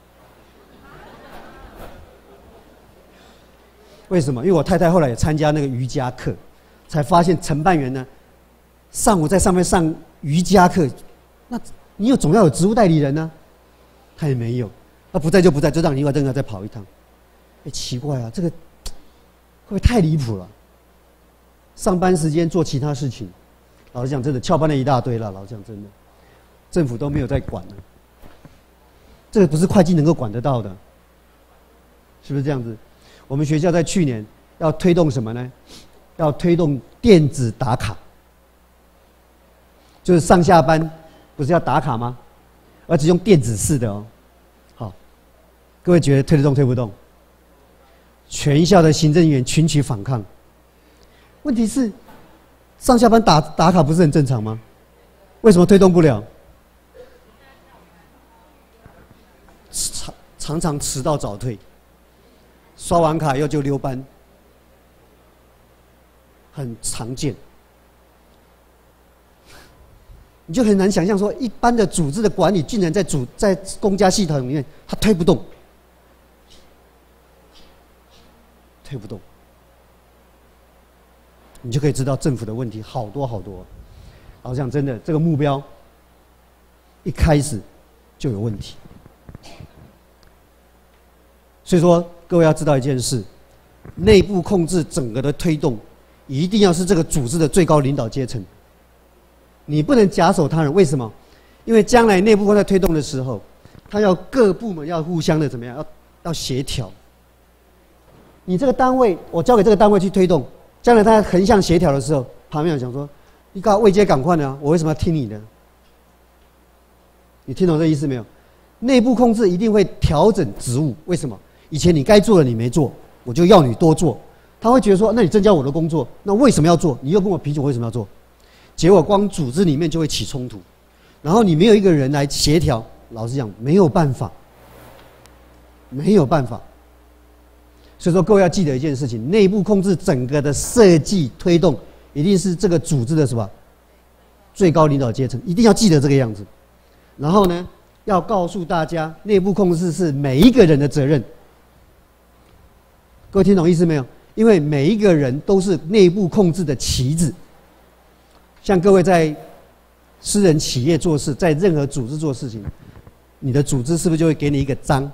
为什么？因为我太太后来也参加那个瑜伽课，才发现承办员呢，上午在上面上瑜伽课，那你有总要有职务代理人呢、啊，他也没有，他不在就不在，就让你另外跟他再跑一趟。哎，奇怪啊，这个会不会太离谱了？上班时间做其他事情，老实讲，真的翘班了一大堆了。老实讲，真的，政府都没有在管了。这个不是会计能够管得到的，是不是这样子？我们学校在去年要推动什么呢？要推动电子打卡，就是上下班不是要打卡吗？而且用电子式的哦。好，各位觉得推得动推不动？全校的行政员群起反抗。问题是，上下班打打卡不是很正常吗？为什么推动不了？常常常迟到早退。刷完卡又就溜班，很常见。你就很难想象说，一般的组织的管理竟然在组在公家系统里面，它推不动，推不动，你就可以知道政府的问题好多好多。好像真的这个目标一开始就有问题，所以说。各位要知道一件事，内部控制整个的推动，一定要是这个组织的最高领导阶层。你不能假手他人，为什么？因为将来内部在推动的时候，他要各部门要互相的怎么样？要要协调。你这个单位，我交给这个单位去推动，将来他横向协调的时候，旁边有想说：“你搞位阶赶快呢，我为什么要听你的？”你听懂这意思没有？内部控制一定会调整职务，为什么？以前你该做的你没做，我就要你多做。他会觉得说，那你增加我的工作，那为什么要做？你又跟我啤酒，为什么要做？结果光组织里面就会起冲突，然后你没有一个人来协调，老实讲没有办法，没有办法。所以说各位要记得一件事情，内部控制整个的设计推动，一定是这个组织的什么最高领导阶层，一定要记得这个样子。然后呢，要告诉大家，内部控制是每一个人的责任。各位听懂意思没有？因为每一个人都是内部控制的棋子。像各位在私人企业做事，在任何组织做事情，你的组织是不是就会给你一个章？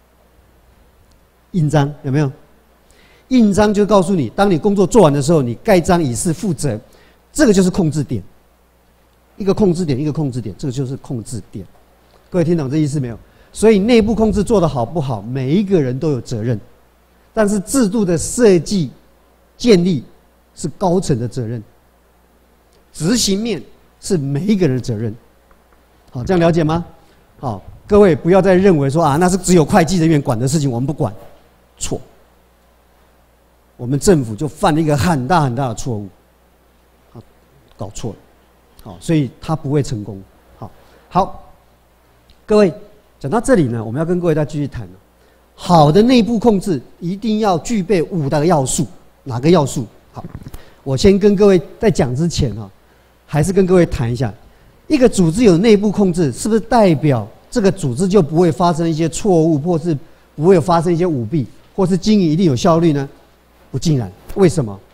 印章有没有？印章就告诉你，当你工作做完的时候，你盖章以示负责，这个就是控制点。一个控制点，一个控制点，这个就是控制点。各位听懂这意思没有？所以内部控制做得好不好，每一个人都有责任。但是制度的设计、建立是高层的责任，执行面是每一个人的责任。好，这样了解吗？好，各位不要再认为说啊，那是只有会计人员管的事情，我们不管。错，我们政府就犯了一个很大很大的错误，好，搞错了，好，所以他不会成功。好，好，各位讲到这里呢，我们要跟各位再继续谈了。 好的内部控制一定要具备五大要素，哪个要素？好，我先跟各位在讲之前哈，还是跟各位谈一下，一个组织有内部控制，是不是代表这个组织就不会发生一些错误，或是不会有发生一些舞弊，或是经营一定有效率呢？不尽然。为什么？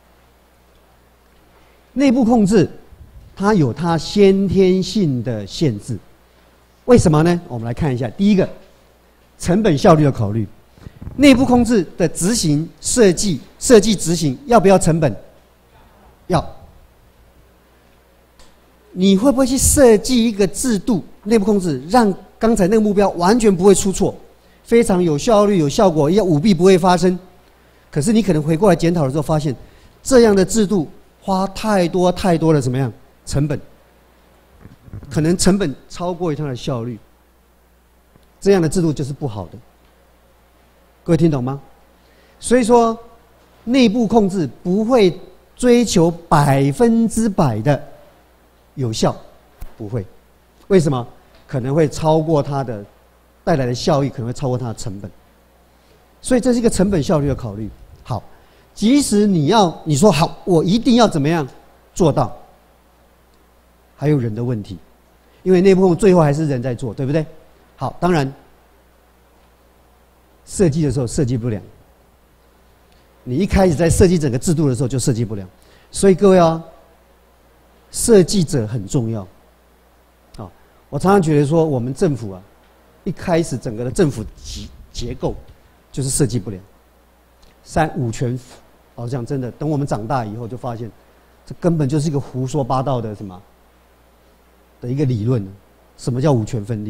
内部控制它有它先天性的限制。为什么呢？我们来看一下，第一个，成本效率的考虑。内部控制的执行、设计、设计执行要不要成本？要。你会不会去设计一个制度，内部控制让刚才那个目标完全不会出错，非常有效率、有效果，要舞弊不会发生？可是你可能回过来检讨的时候，发现这样的制度花太多太多的怎么样成本，可能成本超过于它的效率，这样的制度就是不好的。各位听懂吗？所以说，内部控制不会追求百分之百的有效，不会。为什么？可能会超过它的带来的效益，可能会超过它的成本。所以这是一个成本效率的考虑。好，即使你要你说好，我一定要怎么样做到，还有人的问题，因为内部控制最后还是人在做，对不对？好，当然设计的时候设计不良，你一开始在设计整个制度的时候就设计不良，所以各位啊，设计者很重要。好，我常常觉得说，我们政府啊，一开始整个的政府结结构就是设计不良。三五权，老实讲真的，等我们长大以后就发现，这根本就是一个胡说八道的什么的一个理论。什么叫五权分立？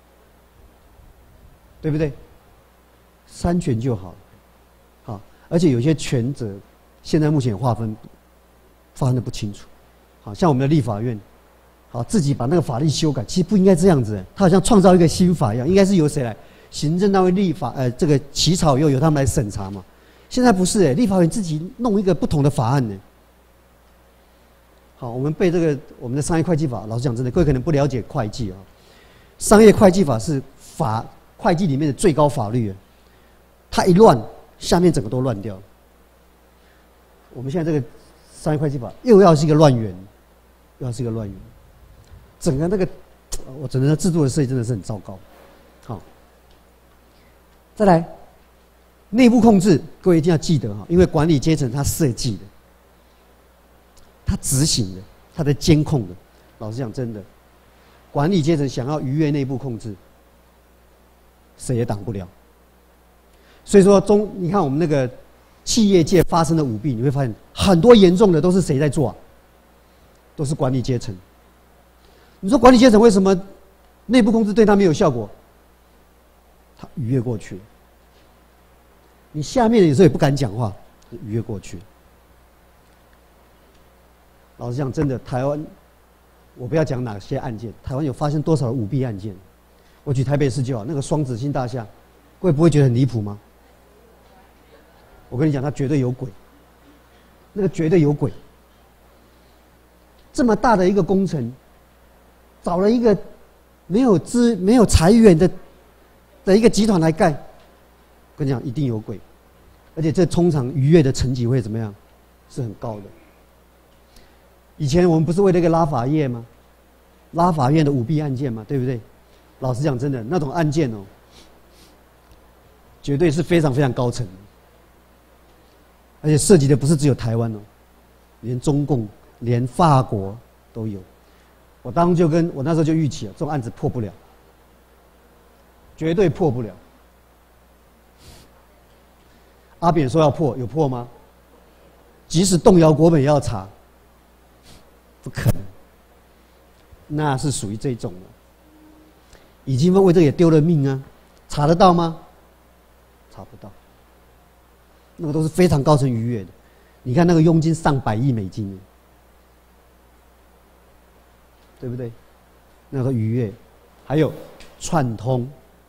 对不对？三权就好了。好，而且有些权责，现在目前划分划分的不清楚。好像我们的立法院，好自己把那个法律修改，其实不应该这样子。他好像创造一个新法一样，应该是由谁来？行政单位立法，呃，这个起草以后由他们来审查嘛。现在不是哎，立法院自己弄一个不同的法案呢。好，我们背这个我们的商业会计法，老实讲真的，各位可能不了解会计啊。商业会计法是法会计里面的最高法律，它一乱，下面整个都乱掉。我们现在这个商业会计法又要是一个乱源，又要是一个乱源，整个那个我整个制度的设计真的是很糟糕。好，再来。内部控制，各位一定要记得哈，因为管理阶层他设计的，他执行的，他在监控的。老实讲，真的，管理阶层想要逾越内部控制，谁也挡不了。所以说中，你看我们那个企业界发生的舞弊，你会发现很多严重的都是谁在做啊？都是管理阶层。你说管理阶层为什么内部控制对他没有效果？他逾越过去了。你下面有时候也不敢讲话，逾越过去。老实讲，真的，台湾，我不要讲哪些案件，台湾有发生多少的舞弊案件？我举台北市就好，那个双子星大厦，各位不会觉得很离谱吗？我跟你讲，它绝对有鬼，那个绝对有鬼。这么大的一个工程，找了一个没有资、没有财源的的一个集团来盖。我跟你讲，一定有鬼，而且这通常逾越的成绩会怎么样？是很高的。以前我们不是为了一个拉法叶吗？拉法院的舞弊案件嘛，对不对？老实讲，真的那种案件哦，绝对是非常非常高层的，而且涉及的不是只有台湾哦，连中共、连法国都有。我当时就跟我那时候就预期了，这种案子破不了，绝对破不了。阿扁说要破，有破吗？即使动摇国本也要查，不可能。那是属于这种的，已经为这个也丢了命啊，查得到吗？查不到。那个都是非常高层逾越的，你看那个佣金上百亿美金，对不对？那个逾越，还有串通。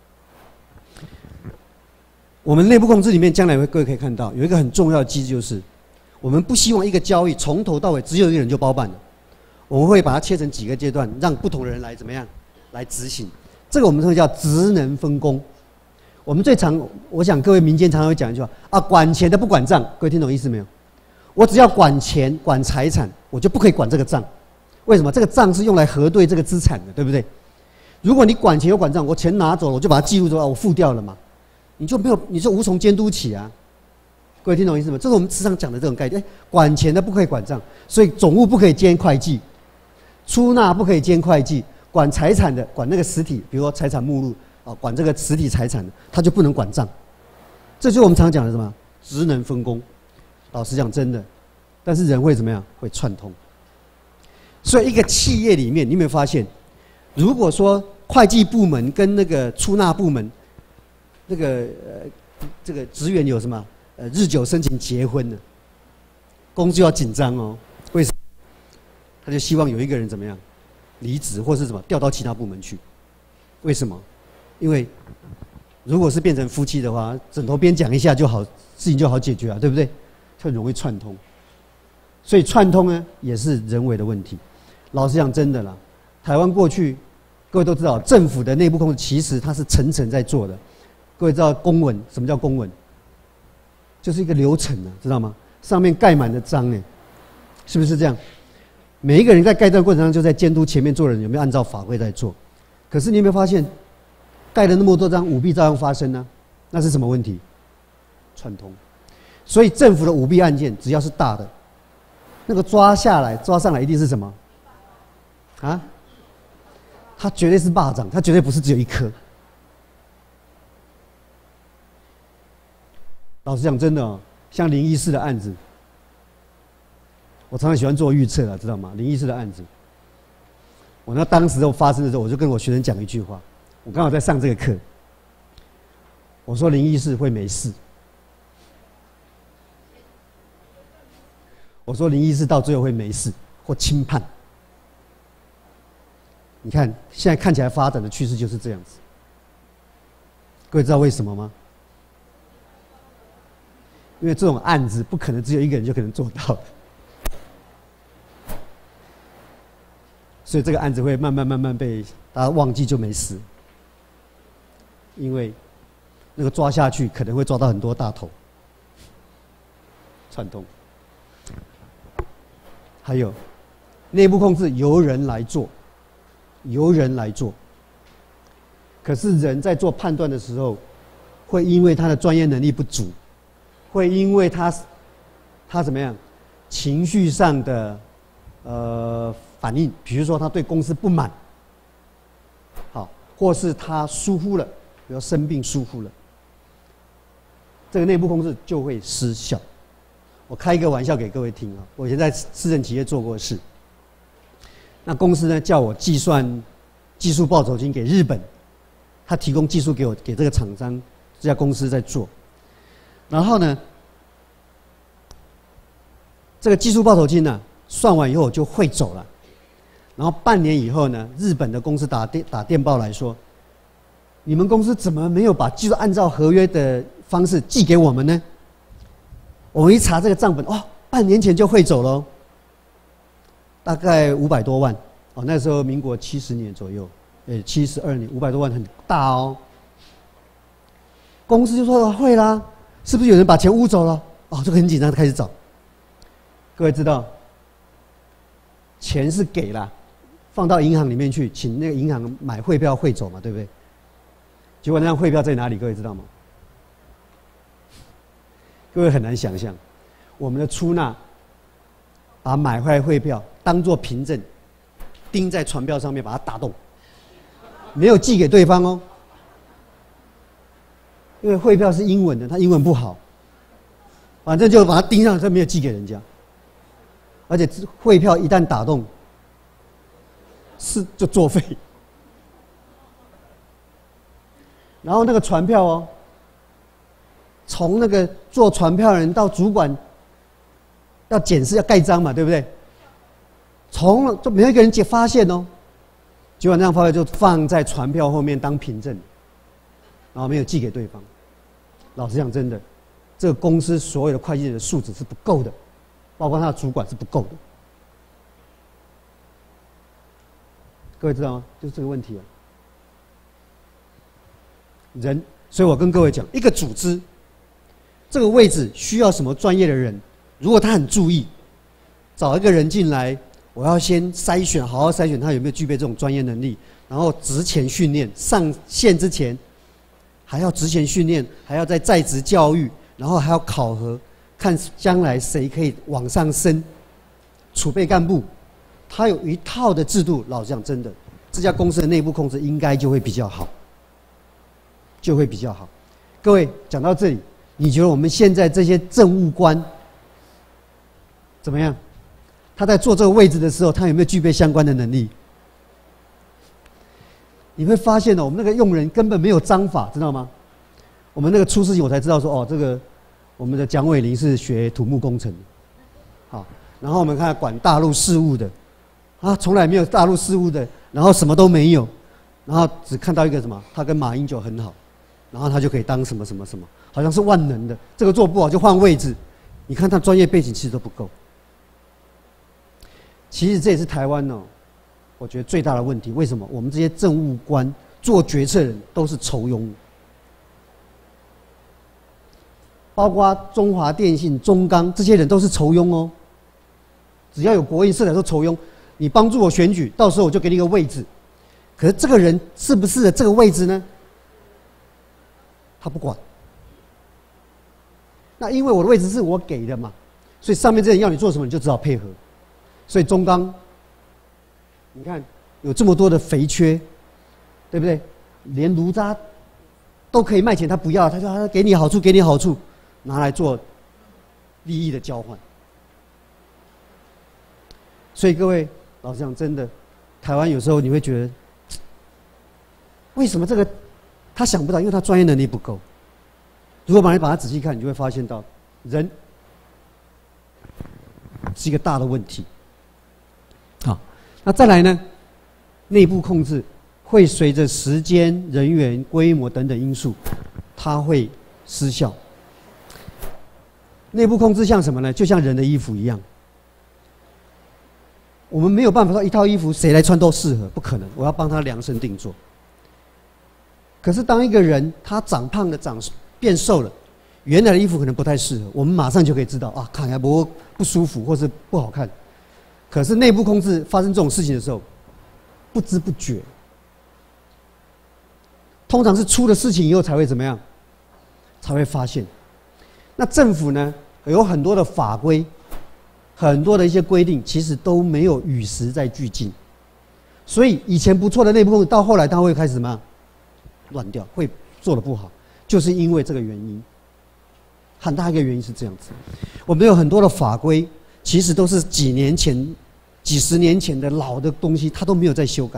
我们内部控制里面，将来各位可以看到有一个很重要的机制，就是我们不希望一个交易从头到尾只有一个人就包办了，我们会把它切成几个阶段，让不同的人来怎么样来执行。这个我们称为叫职能分工。 我们最常，我想各位民间常常会讲一句话啊，管钱的不管账，各位听懂意思没有？我只要管钱、管财产，我就不可以管这个账。为什么？这个账是用来核对这个资产的，对不对？如果你管钱又管账，我钱拿走了，我就把它记录出来，我付掉了嘛，你就没有，你就无从监督起啊。各位听懂意思吗？这是我们时常讲的这种概念。哎，管钱的不可以管账，所以总务不可以兼会计，出纳不可以兼会计，管财产的、管那个实体，比如说财产目录啊，管这个实体财产的，他就不能管账。这就是我们常讲的什么职能分工。老实讲，真的，但是人会怎么样？会串通。所以一个企业里面，你有没有发现，如果说会计部门跟那个出纳部门，那个呃这个职员有什么呃日久生情结婚呢，公司就要紧张哦。为什么？他就希望有一个人怎么样离职，或是什么调到其他部门去。为什么？因为如果是变成夫妻的话，枕头边讲一下就好，事情就好解决啊，对不对？很容易串通，所以串通呢也是人为的问题。老实讲，真的啦，台湾过去各位都知道，政府的内部控制其实它是层层在做的。各位知道公文，什么叫公文？就是一个流程啊，知道吗？上面盖满了章，哎，是不是这样？每一个人在盖章的过程中，就在监督前面做人有没有按照法规在做。可是你有没有发现，盖了那么多章，舞弊照样发生呢？那是什么问题？串通。所以政府的舞弊案件，只要是大的，那个抓下来、抓上来一定是什么？啊？它绝对是巴掌，它绝对不是只有一颗。老实讲，真的哦，像林医师的案子，我常常喜欢做预测了，知道吗？林医师的案子，我那当时发生的时候，我就跟我学生讲一句话，我刚好在上这个课，我说林医师会没事。我说林医师到最后会没事或轻判。你看现在看起来发展的趋势就是这样子。各位知道为什么吗？因为这种案子不可能只有一个人就可能做到的，所以这个案子会慢慢慢慢被大家忘记就没事。因为那个抓下去可能会抓到很多大头，串通。还有内部控制由人来做，由人来做。可是人在做判断的时候，会因为他的专业能力不足，会因为他他怎么样情绪上的呃反应，比如说他对公司不满，好，或是他疏忽了，比如生病疏忽了，这个内部控制就会失效。我开一个玩笑给各位听啊，我以前在私人企业做过事。那公司呢叫我计算技术报酬金给日本，他提供技术给我，给这个厂商，这家公司在做。然后呢，这个技术报酬金呢算完以后我就汇走了。然后半年以后呢，日本的公司打电打电报来说，你们公司怎么没有把技术按照合约的方式寄给我们呢？我们一查这个账本，哦，半年前就汇走了，大概五百多万，哦，那时候民国七十年左右，呃，七十二年，五百多万很大哦。公司就说会啦，是不是有人把钱污走了？哦，这个很紧张，开始找。各位知道，钱是给了，放到银行里面去，请那个银行买汇票汇走嘛，对不对？结果那张汇票在哪里？各位知道吗？各位很难想象，我们的出纳把买回来汇票当作凭证，钉在传票上面，把它打洞，没有寄给对方哦。因为汇票是英文的，他英文不好，反正就把它钉上，他没有寄给人家。而且汇票一旦打洞，是就作废。然后那个传票哦。从那个做传票人到主管要检视要盖章嘛，对不对？从就没有一个人发现哦，结果那张发票就放在传票后面当凭证，然后没有寄给对方。老实讲，真的，这个公司所有的会计人的素质是不够的，包括他的主管是不够的。各位知道吗？就是这个问题啊。人所以我跟各位讲，一个组织这个位置需要什么专业的人？如果他很注意，找一个人进来，我要先筛选，好好筛选他有没有具备这种专业能力，然后职前训练，上线之前还要职前训练，还要在在职教育，然后还要考核，看将来谁可以往上升，储备干部，他有一套的制度。老实讲，真的，这家公司的内部控制应该就会比较好，就会比较好。各位讲到这里，你觉得我们现在这些政务官怎么样？他在做这个位置的时候，他有没有具备相关的能力？你会发现哦，我们那个用人根本没有章法，知道吗？我们那个出事情，我才知道说，哦，这个我们的蒋伟林是学土木工程的，好，然后我们看管大陆事务的，啊，从来没有大陆事务的，然后什么都没有，然后只看到一个什么，他跟马英九很好，然后他就可以当什么什么什么，好像是万能的，这个做不好就换位置，你看他专业背景其实都不够。其实这也是台湾哦，我觉得最大的问题。为什么？我们这些政务官做决策人都是酬庸，包括中华电信、中钢这些人都是酬庸哦。只要有国营色彩都酬庸，你帮助我选举，到时候我就给你一个位置。可是这个人适不适合这个位置呢？他不管。那因为我的位置是我给的嘛，所以上面这人要你做什么，你就只好配合。所以中钢，你看有这么多的肥缺，对不对？连炉渣都可以卖钱，他不要，他说他给你好处，给你好处，拿来做利益的交换。所以各位，老实讲，真的，台湾有时候你会觉得，为什么这个他想不到？因为他专业能力不够。如果把你把它仔细看，你就会发现到，人是一个大的问题。好，那再来呢？内部控制会随着时间、人员、规模等等因素，它会失效。内部控制像什么呢？就像人的衣服一样，我们没有办法说一套衣服谁来穿都适合，不可能。我要帮他量身定做。可是当一个人他长胖了、长变瘦了，原来的衣服可能不太适合，我们马上就可以知道啊，看起来不不舒服或是不好看。可是内部控制发生这种事情的时候，不知不觉，通常是出了事情以后才会怎么样，才会发现。那政府呢，有很多的法规，很多的一些规定，其实都没有与时在俱进。所以以前不错的内部控制，到后来它会开始什么样乱掉，会做得不好，就是因为这个原因。很大一个原因是这样子，我们有很多的法规，其实都是几年前。几十年前的老的东西，它都没有再修改。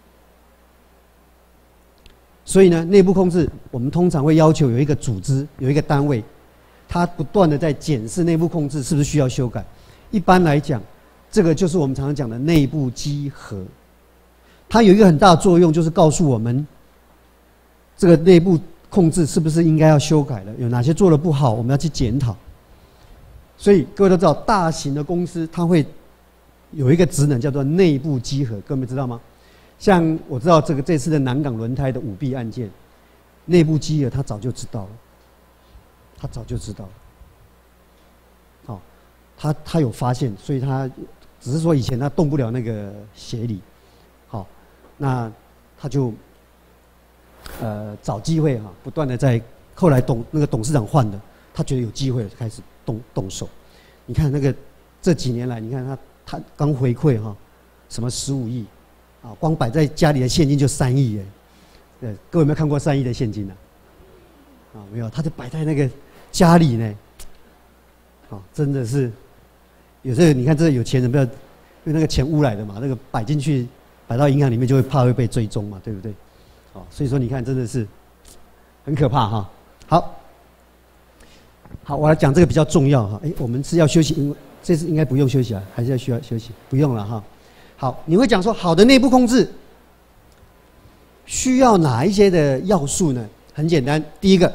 所以呢，内部控制我们通常会要求有一个组织、有一个单位，它不断的在检视内部控制是不是需要修改。一般来讲，这个就是我们常常讲的内部稽核。它有一个很大的作用，就是告诉我们这个内部控制是不是应该要修改了，有哪些做得不好，我们要去检讨。所以各位都知道，大型的公司它会有一个职能叫做内部稽核，各位知道吗？像我知道这个这次的南港轮胎的舞弊案件，内部稽核他早就知道了，他早就知道了。好、哦，他他有发现，所以他只是说以前他动不了那个协理，好、哦，那他就呃找机会哈、啊，不断的在后来董那个董事长换的，他觉得有机会开始动动手。你看那个这几年来，你看他。他刚回馈哈，什么十五亿，啊，光摆在家里的现金就三亿哎，对，各位有没有看过三亿的现金呢、啊？啊，没有，他就摆在那个家里呢，啊，真的是，有时候你看这有钱人不要，因为那个钱污来的嘛，那个摆进去，摆到银行里面就会怕会被追踪嘛，对不对？啊，所以说你看真的是很可怕哈。好，好，我来讲这个比较重要哈。哎，我们是要休息，因为。这次应该不用休息啊，还是要需要休息？不用了哈。好，你会讲说，好的内部控制需要哪一些的要素呢？很简单，第一个，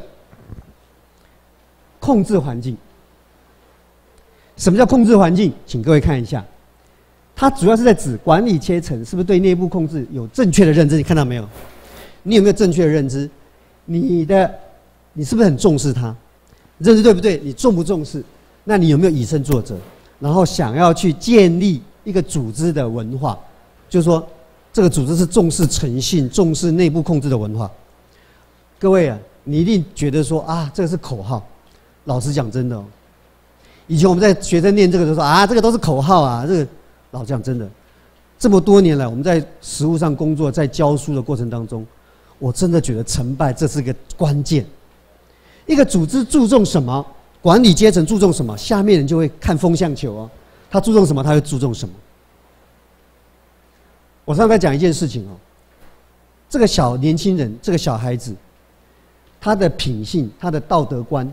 控制环境。什么叫控制环境？请各位看一下，它主要是在指管理阶层是不是对内部控制有正确的认知？你看到没有？你有没有正确的认知？ 你的你是不是很重视它？认知对不对？你重不重视？那你有没有以身作则？然后想要去建立一个组织的文化，就是说这个组织是重视诚信、重视内部控制的文化。各位啊，你一定觉得说啊，这个是口号。老实讲，真的哦，以前我们在学生念这个的时候啊，这个都是口号啊。这个老实讲真的，这么多年来我们在实务上工作，在教书的过程当中，我真的觉得成败这是个关键。一个组织注重什么，管理阶层注重什么，下面人就会看风向球哦。他注重什么，他会注重什么。我上次在讲一件事情哦，这个小年轻人，这个小孩子，他的品性，他的道德观，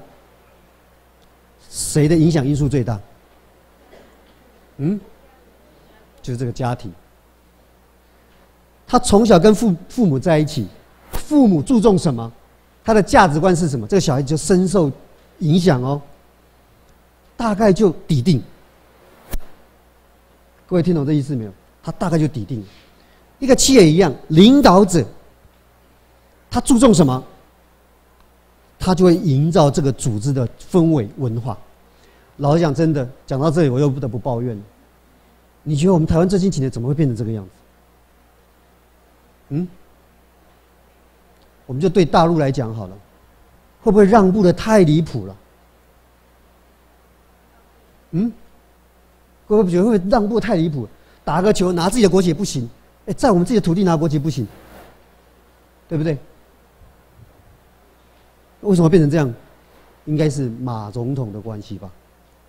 谁的影响因素最大？嗯，就是这个家庭。他从小跟父父母在一起，父母注重什么？他的价值观是什么？这个小孩子就深受影响哦，大概就底定。各位听懂这意思没有？他大概就底定。一个企业一样，领导者他注重什么？他就会营造这个组织的氛围文化。老实讲，真的讲到这里，我又不得不抱怨了。你觉得我们台湾这近几年怎么会变成这个样子？嗯？我们就对大陆来讲好了，会不会让步的太离谱了？嗯？各位不觉得会不会让步太离谱？打个球拿自己的国旗也不行，哎，在我们自己的土地拿国旗不行，对不对？为什么变成这样？应该是马总统的关系吧，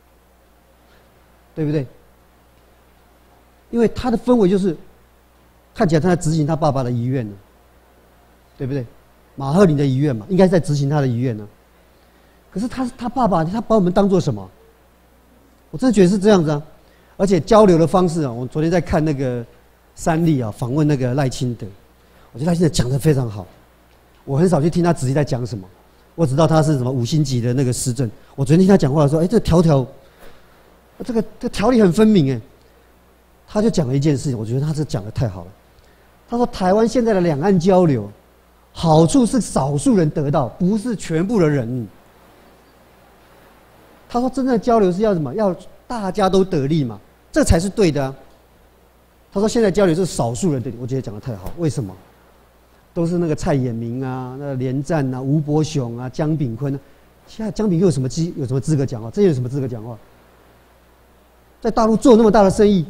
对不对？因为他的氛围就是看起来他在执行他爸爸的遗愿呢，对不对？马赫林的遗愿嘛，应该是在执行他的遗愿呢。可是他他爸爸，他把我们当作什么？我真的觉得是这样子啊！而且交流的方式啊，我昨天在看那个三立啊，访问那个赖清德，我觉得赖清德讲得非常好。我很少去听他仔细在讲什么，我只知道他是什么五星级的那个施政。我昨天听他讲话的时候，哎，这条条，这个这条理很分明哎。他就讲了一件事情，我觉得他是讲得太好了。他说台湾现在的两岸交流，好处是少数人得到，不是全部的人。他说真正的交流是要什么？要大家都得利嘛，这才是对的啊。他说现在交流是少数人得利，我觉得讲得太好。为什么？都是那个蔡衍明啊，那个连战啊，吴伯雄啊，江炳坤啊。现在江炳坤有什么资有什么资格讲话？这有什么资格讲话？在大陆做那么大的生意，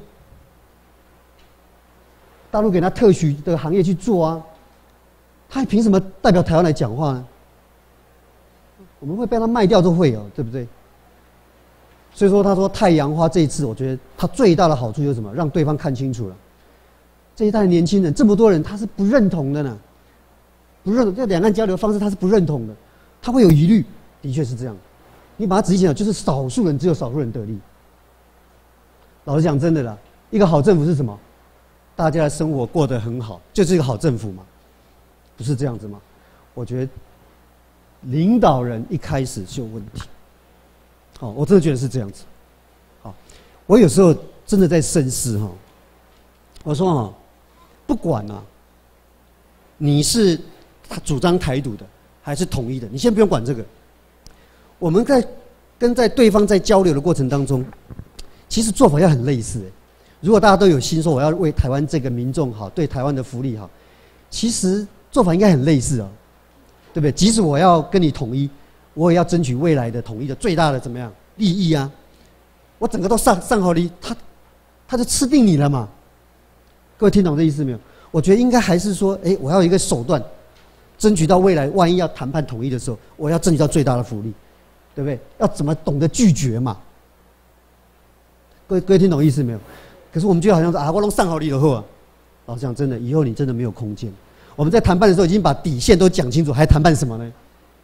大陆给他特许的行业去做啊，他凭什么代表台湾来讲话呢？我们会被他卖掉都会哦，对不对？所以说，他说太阳花这一次，我觉得他最大的好处就是什么？让对方看清楚了，这一代年轻人这么多人，他是不认同的呢，不认同这两岸交流方式，他是不认同的，他会有疑虑，的确是这样。你把它仔细想，就是少数人只有少数人得利。老实讲，真的啦，一个好政府是什么？大家的生活过得很好，就是一个好政府嘛，不是这样子吗？我觉得领导人一开始就有问题。好，我真的觉得是这样子。好，我有时候真的在深思哈。我说哈，不管啊，你是他主张台独的还是统一的，你先不用管这个。我们在跟在对方在交流的过程当中，其实做法要很类似。如果大家都有心说我要为台湾这个民众好，对台湾的福利好，其实做法应该很类似哦，对不对？即使我要跟你统一，我也要争取未来的统一的最大的怎么样利益啊！我整个都上上好你，他他就吃定你了嘛！各位听懂这意思没有？我觉得应该还是说，哎，我要有一个手段，争取到未来万一要谈判统一的时候，我要争取到最大的福利，对不对？要怎么懂得拒绝嘛？各位各位听懂意思没有？可是我们就好像是啊，我弄上好你的后啊，老实讲，真的，以后你真的没有空间。我们在谈判的时候已经把底线都讲清楚，还谈判什么呢？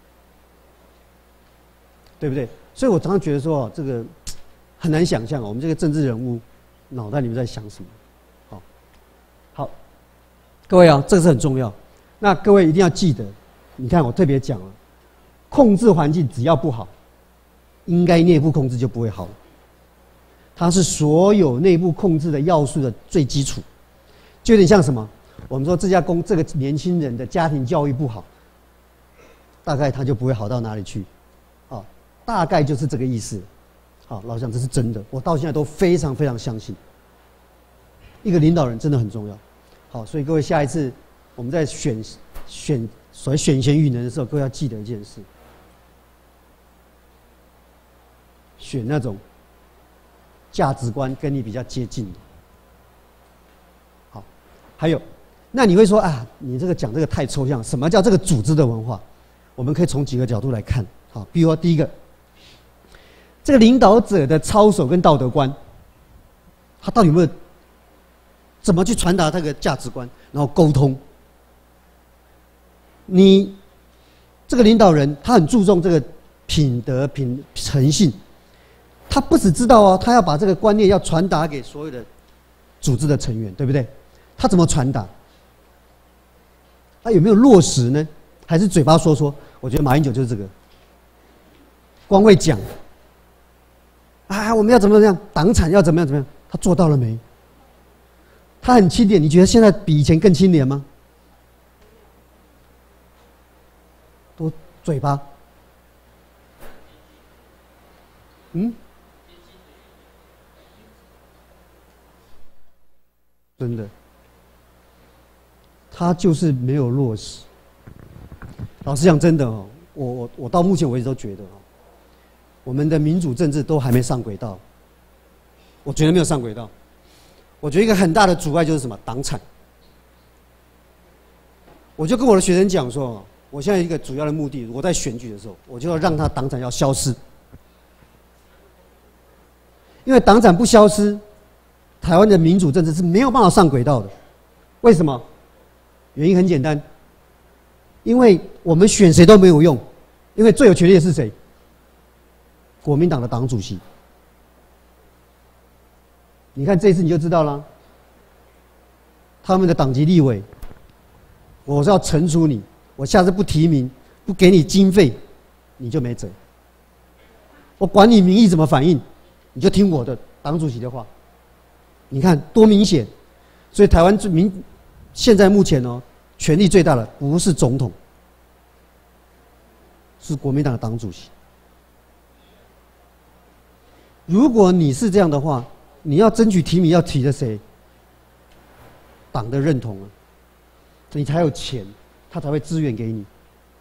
对不对？所以我常常觉得说，这个很难想象，我们这个政治人物脑袋里面在想什么。好，好，各位啊，这个是很重要。那各位一定要记得，你看我特别讲了，控制环境只要不好，应该内部控制就不会好了。它是所有内部控制的要素的最基础，就有点像什么？我们说这家公这个年轻人的家庭教育不好， 大概他就不会好到哪里去，啊，大概就是这个意思。好，老实讲这是真的，我到现在都非常非常相信，一个领导人真的很重要。好，所以各位下一次我们在选选所谓选贤与能的时候，各位要记得一件事：选那种价值观跟你比较接近的。好，还有，那你会说啊，你这个讲这个太抽象，什么叫这个组织的文化？我们可以从几个角度来看。好，比如说第一个。这个领导者的操守跟道德观，他到底有没有怎么去传达这个价值观，然后沟通？你这个领导人，他很注重这个品德、品诚信，他不只知道哦，他要把这个观念要传达给所有的组织的成员，对不对？他怎么传达？他有没有落实呢？还是嘴巴说说？我觉得马英九就是这个，光会讲。啊，我们要怎么样？党产要怎么样？怎么样？他做到了没？他很清廉，你觉得现在比以前更清廉吗？都嘴巴，嗯，真的，他就是没有落实。老实讲，真的哦，我我我到目前为止都觉得哦。我们的民主政治都还没上轨道，我觉得没有上轨道。我觉得一个很大的阻碍就是什么？党产。我就跟我的学生讲说，我现在一个主要的目的，我在选举的时候，我就要让他党产要消失。因为党产不消失，台湾的民主政治是没有办法上轨道的。为什么？原因很简单，因为我们选谁都没有用，因为最有权力的是谁？国民党的党主席，你看这一次你就知道了，他们的党籍立委，我是要惩处你，我下次不提名，不给你经费，你就没辙。我管你民意怎么反应，你就听我的党主席的话。你看多明显，所以台湾民现在目前哦，权力最大的不是总统，是国民党的党主席。如果你是这样的话，你要争取提名，要提的谁？党的认同啊，你才有钱，他才会支援给你。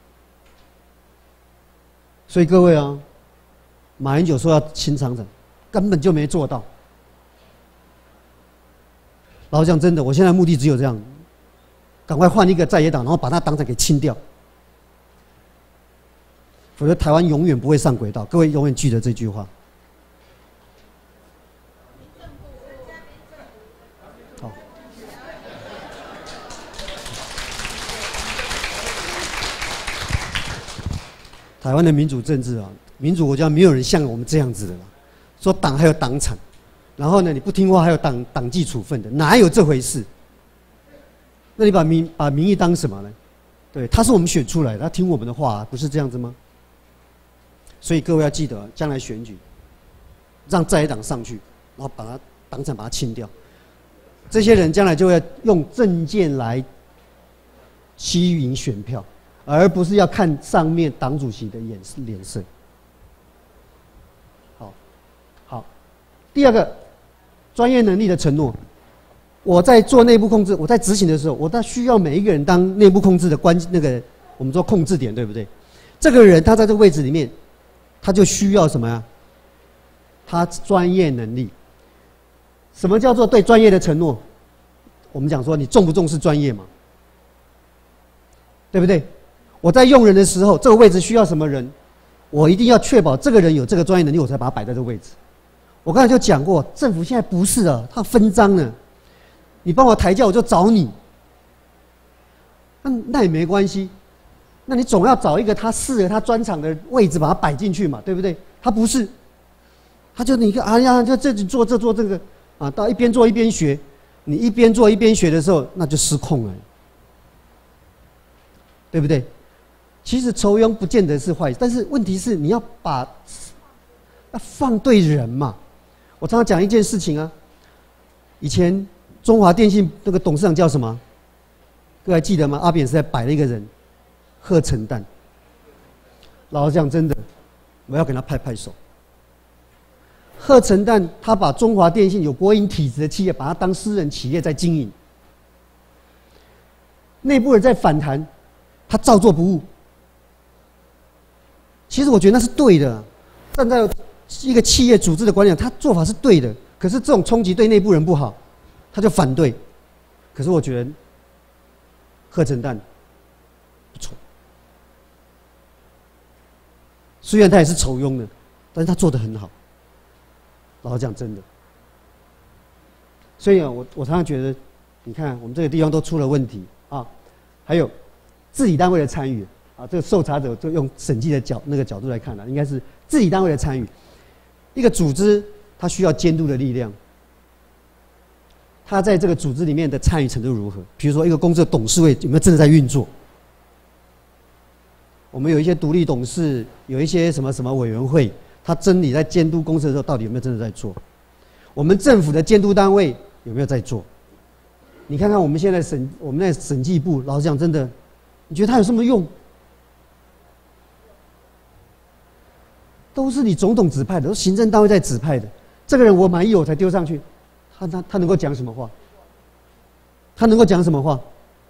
所以各位啊，马英九说要清厂长，根本就没做到。老实讲，真的，我现在目的只有这样，赶快换一个在野党，然后把他党产给清掉，否则台湾永远不会上轨道。各位永远记得这句话。台湾的民主政治啊，民主国家没有人像我们这样子的啦。说党还有党产，然后呢，你不听话还有党党纪处分的，哪有这回事？那你把民把民意当什么呢？对，他是我们选出来的，他听我们的话，不是这样子吗？所以各位要记得，将来选举，让在野党上去，然后把他党产把他清掉，这些人将来就会用政见来吸引选票。而不是要看上面党主席的眼脸色。好，好，第二个，专业能力的承诺。我在做内部控制，我在执行的时候，我他需要每一个人当内部控制的关那个我们说控制点，对不对？这个人他在这个位置里面，他就需要什么呀？他专业能力。什么叫做对专业的承诺？我们讲说你重不重视专业嘛？对不对？我在用人的时候，这个位置需要什么人，我一定要确保这个人有这个专业能力，我才把他摆在这个位置。我刚才就讲过，政府现在不是啊，他分赃了，你帮我抬轿我就找你，那那也没关系，那你总要找一个他适合他专长的位置把他摆进去嘛，对不对？他不是，他就你看，哎呀，就这里做这做这个啊，到一边做一边学，你一边做一边学的时候，那就失控了，对不对？其实酬庸不见得是坏，但是问题是你要把要放对人嘛。我常常讲一件事情啊，以前中华电信那个董事长叫什么？各位还记得吗？阿扁时代摆了一个人，贺陈旦。 老实讲，真的，我要给他拍拍手。贺成旦他把中华电信有国营体制的企业，把它当私人企业在经营，内部人在反弹，他照做不误。其实我觉得那是对的，站在一个企业组织的观点，他做法是对的。可是这种冲击对内部人不好，他就反对。可是我觉得贺成旦不错，虽然他也是酬庸的，但是他做得很好。老实讲，真的。所以啊，我我常常觉得，你看我们这个地方都出了问题啊，还有治理单位的参与啊，这个受查者就用审计的角那个角度来看了、啊，应该是治理单位的参与。一个组织它需要监督的力量，它在这个组织里面的参与程度如何？比如说，一个公司的董事会有没有真的在运作？我们有一些独立董事，有一些什么什么委员会。他真理在监督公司的时候，到底有没有真的在做？我们政府的监督单位有没有在做？你看看我们现在审，我们在审计部，老实讲，真的，你觉得他有什么用？都是你总统指派的，都是行政单位在指派的。这个人我满意，我才丢上去。他他他能够讲什么话？他能够讲什么话？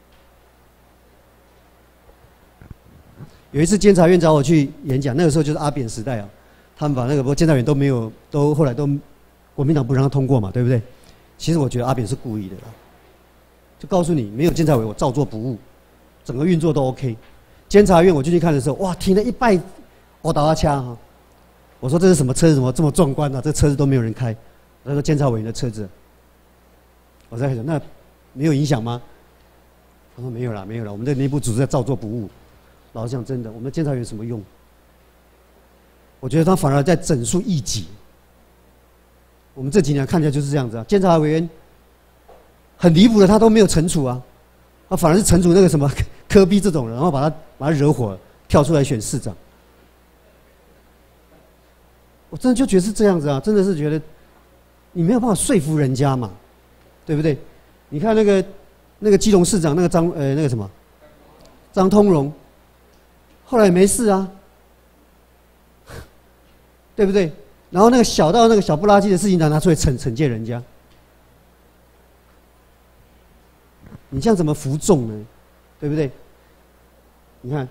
有一次监察院找我去演讲，那个时候就是阿扁时代啊。他们把那个不监察院都没有，都后来都国民党不让他通过嘛，对不对？其实我觉得阿扁是故意的啦，就告诉你没有监察委我照做不误，整个运作都 OK。监察院我进去看的时候，哇，停了一拜，我打他枪哈。我说这是什么车子？怎么这么壮观啊？这车子都没有人开，那个监察委员的车子。我在想，那没有影响吗？他说没有啦，没有啦，我们的内部组织在照做不误。老实讲，真的，我们的监察员有什么用？我觉得他反而在整肃异己。我们这几年看起来就是这样子啊，监察委员很离谱的，他都没有惩处啊，他反而是惩处那个什么柯 P 这种人，然后把他把他惹火，跳出来选市长。我真的就觉得是这样子啊，真的是觉得你没有办法说服人家嘛，对不对？你看那个那个基隆市长那个张呃那个什么张通荣，后来也没事啊。对不对？然后那个小到那个小不拉几的事情，拿出来惩惩戒人家，你这样怎么服众呢？对不对？你看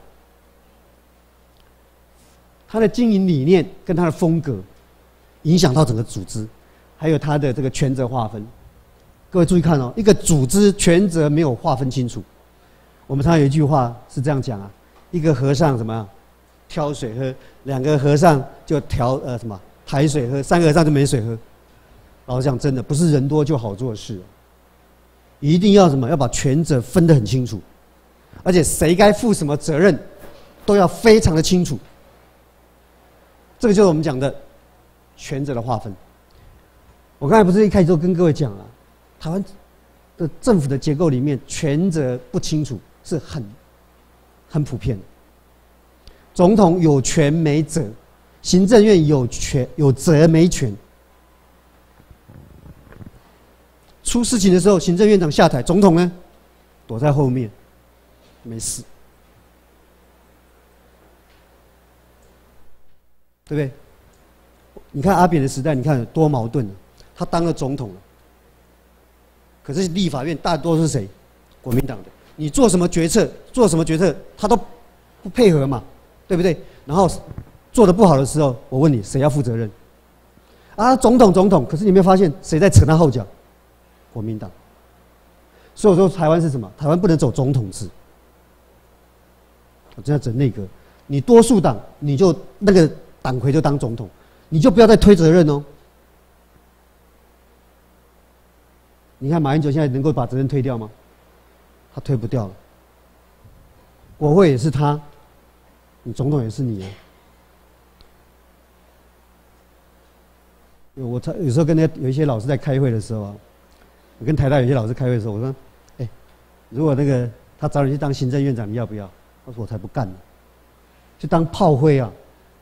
他的经营理念跟他的风格，影响到整个组织，还有他的这个权责划分。各位注意看哦，一个组织权责没有划分清楚，我们常常有一句话是这样讲啊：一个和尚怎么样？挑水喝，两个和尚就调呃什么抬水喝，三个和尚就没水喝。老实讲，真的不是人多就好做事，一定要什么要把权责分得很清楚，而且谁该负什么责任，都要非常的清楚。这个就是我们讲的权责的划分。我刚才不是一开始就跟各位讲了，台湾的政府的结构里面，权责不清楚是很很普遍的。总统有权没责，行政院有权有责没权。出事情的时候，行政院长下台，总统呢躲在后面，没事，对不对？你看阿扁的时代，你看有多矛盾啊！他当了总统了，可是立法院大多数是谁？国民党的。你做什么决策，做什么决策，他都不配合嘛。对不对？然后做得不好的时候，我问你，谁要负责任？啊，总统总统，可是你没有发现谁在扯他后脚？国民党。所以我说台湾是什么？台湾不能走总统制，我真要整内阁。你多数党，你就那个党魁就当总统，你就不要再推责任哦。你看马英九现在能够把责任推掉吗？他推不掉了。国会也是他。你总统也是你啊！我有时候跟那有一些老师在开会的时候啊，我跟台大有些老师开会的时候，我说：“哎、欸，如果那个他找你去当行政院长，你要不要？”他说：“我才不干呢，去当炮灰啊！”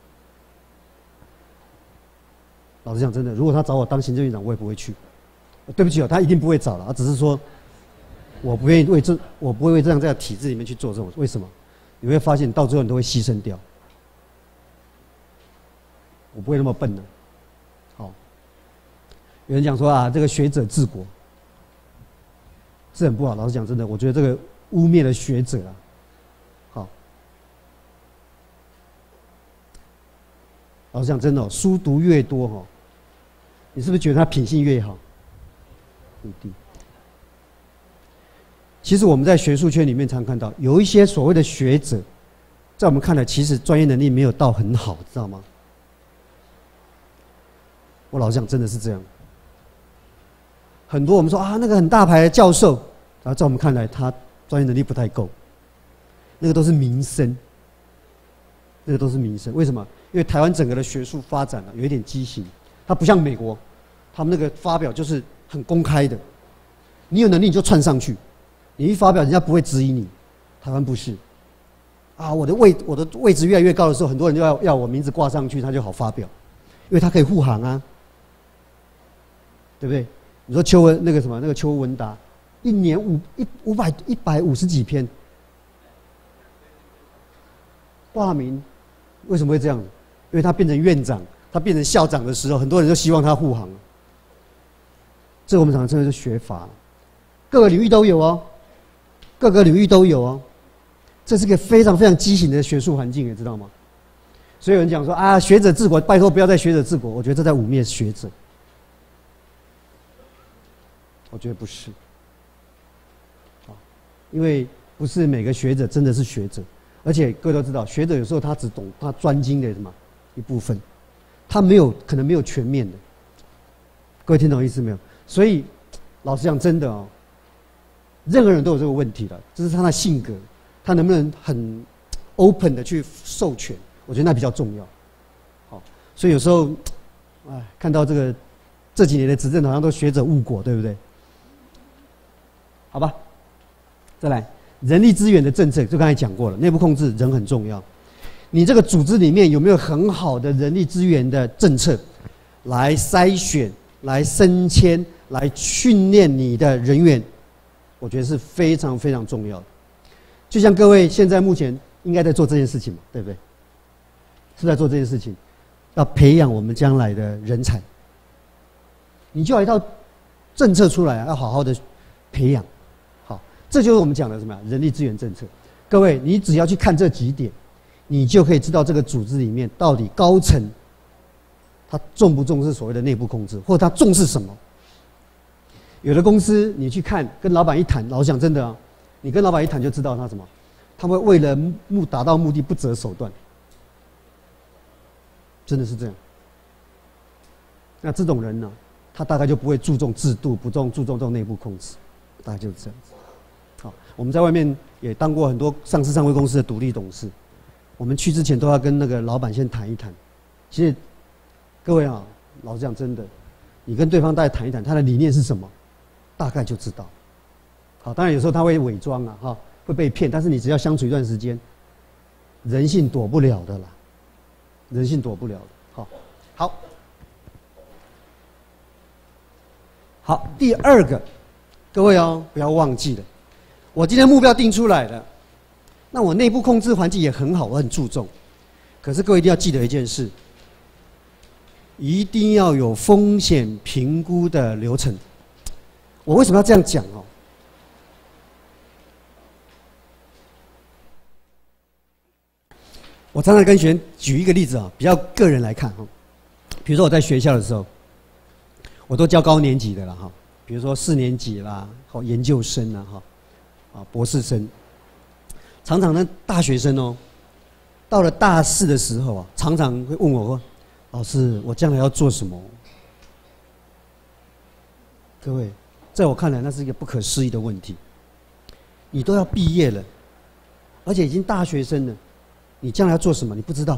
老实讲，真的，如果他找我当行政院长，我也不会去。对不起哦，他一定不会找了，他只是说，我不愿意为这，我不会为这样这样体制里面去做这种。为什么？你会发现到最后你都会牺牲掉。 我不会那么笨的。好，有人讲说啊，这个学者治国，这很不好。老实讲，真的，我觉得这个污蔑了学者啊。好，老实讲，真的、哦，书读越多哈、哦，你是不是觉得他品性越好？不一定。其实我们在学术圈里面常看到，有一些所谓的学者，在我们看来，其实专业能力没有到很好，知道吗？我老实讲，真的是这样。很多我们说啊，那个很大牌的教授，然后在我们看来，他专业能力不太够。那个都是名声，那个都是名声。为什么？因为台湾整个的学术发展啊，有一点畸形，它不像美国，他们那个发表就是很公开的，你有能力你就窜上去。你一发表，人家不会质疑你。台湾不是，啊，我的位我的位置越来越高的时候，很多人就要要我名字挂上去，他就好发表，因为他可以护航啊，对不对？你说邱文那个什么那个邱文达，一年五一五百一百五十几篇挂名，为什么会这样？因为他变成院长，他变成校长的时候，很多人就希望他护航。这个我们常常称为是学法，各个领域都有哦。各个领域都有哦，这是个非常非常畸形的学术环境，你知道吗？所以有人讲说啊，学者治国，拜托不要再学者治国，我觉得这在污蔑学者。我觉得不是，因为不是每个学者真的是学者，而且各位都知道，学者有时候他只懂他专精的什么一部分，他没有可能没有全面的。各位听懂意思没有？所以老实讲，真的哦。任何人都有这个问题的，这是他的性格，他能不能很 open 的去授权，我觉得那比较重要。好，所以有时候，哎，看到这个这几年的执政好像都学者误国，对不对？好吧，再来，人力资源的政策，就刚才讲过了，内部控制人很重要。你这个组织里面有没有很好的人力资源的政策，来筛选、来升迁、来训练你的人员？我觉得是非常非常重要的，就像各位现在目前应该在做这件事情嘛，对不对？是在做这件事情，要培养我们将来的人才。你就要一套政策出来啊，要好好的培养。好，这就是我们讲的什么呀？人力资源政策。各位，你只要去看这几点，你就可以知道这个组织里面到底高层他重不重视所谓的内部控制，或者他重视什么。有的公司你去看，跟老板一谈，老实讲真的啊，你跟老板一谈就知道他什么，他会为了目达到目的不择手段，真的是这样。那这种人呢，他大概就不会注重制度，不重注重这种内部控制，大概就是这样子。好，我们在外面也当过很多上市上柜公司的独立董事，我们去之前都要跟那个老板先谈一谈。其实各位啊，老实讲真的，你跟对方大概谈一谈，他的理念是什么？大概就知道。好，当然有时候他会伪装啊，哈，会被骗，但是你只要相处一段时间，人性躲不了的啦，人性躲不了的。好，好，好，第二个，各位哦，不要忘记了，我今天目标定出来了，那我内部控制环境也很好，我很注重。可是各位一定要记得一件事，一定要有风险评估的流程。我为什么要这样讲哦？我常常跟学员举一个例子啊，比较个人来看哈。比如说我在学校的时候，我都教高年级的了哈，比如说四年级啦，或研究生啦哈，啊博士生。常常呢，大学生哦，到了大四的时候啊，常常会问我说：“老师，我将来要做什么？”各位。在我看来，那是一个不可思议的问题。你都要毕业了，而且已经大学生了，你将来要做什么？你不知道，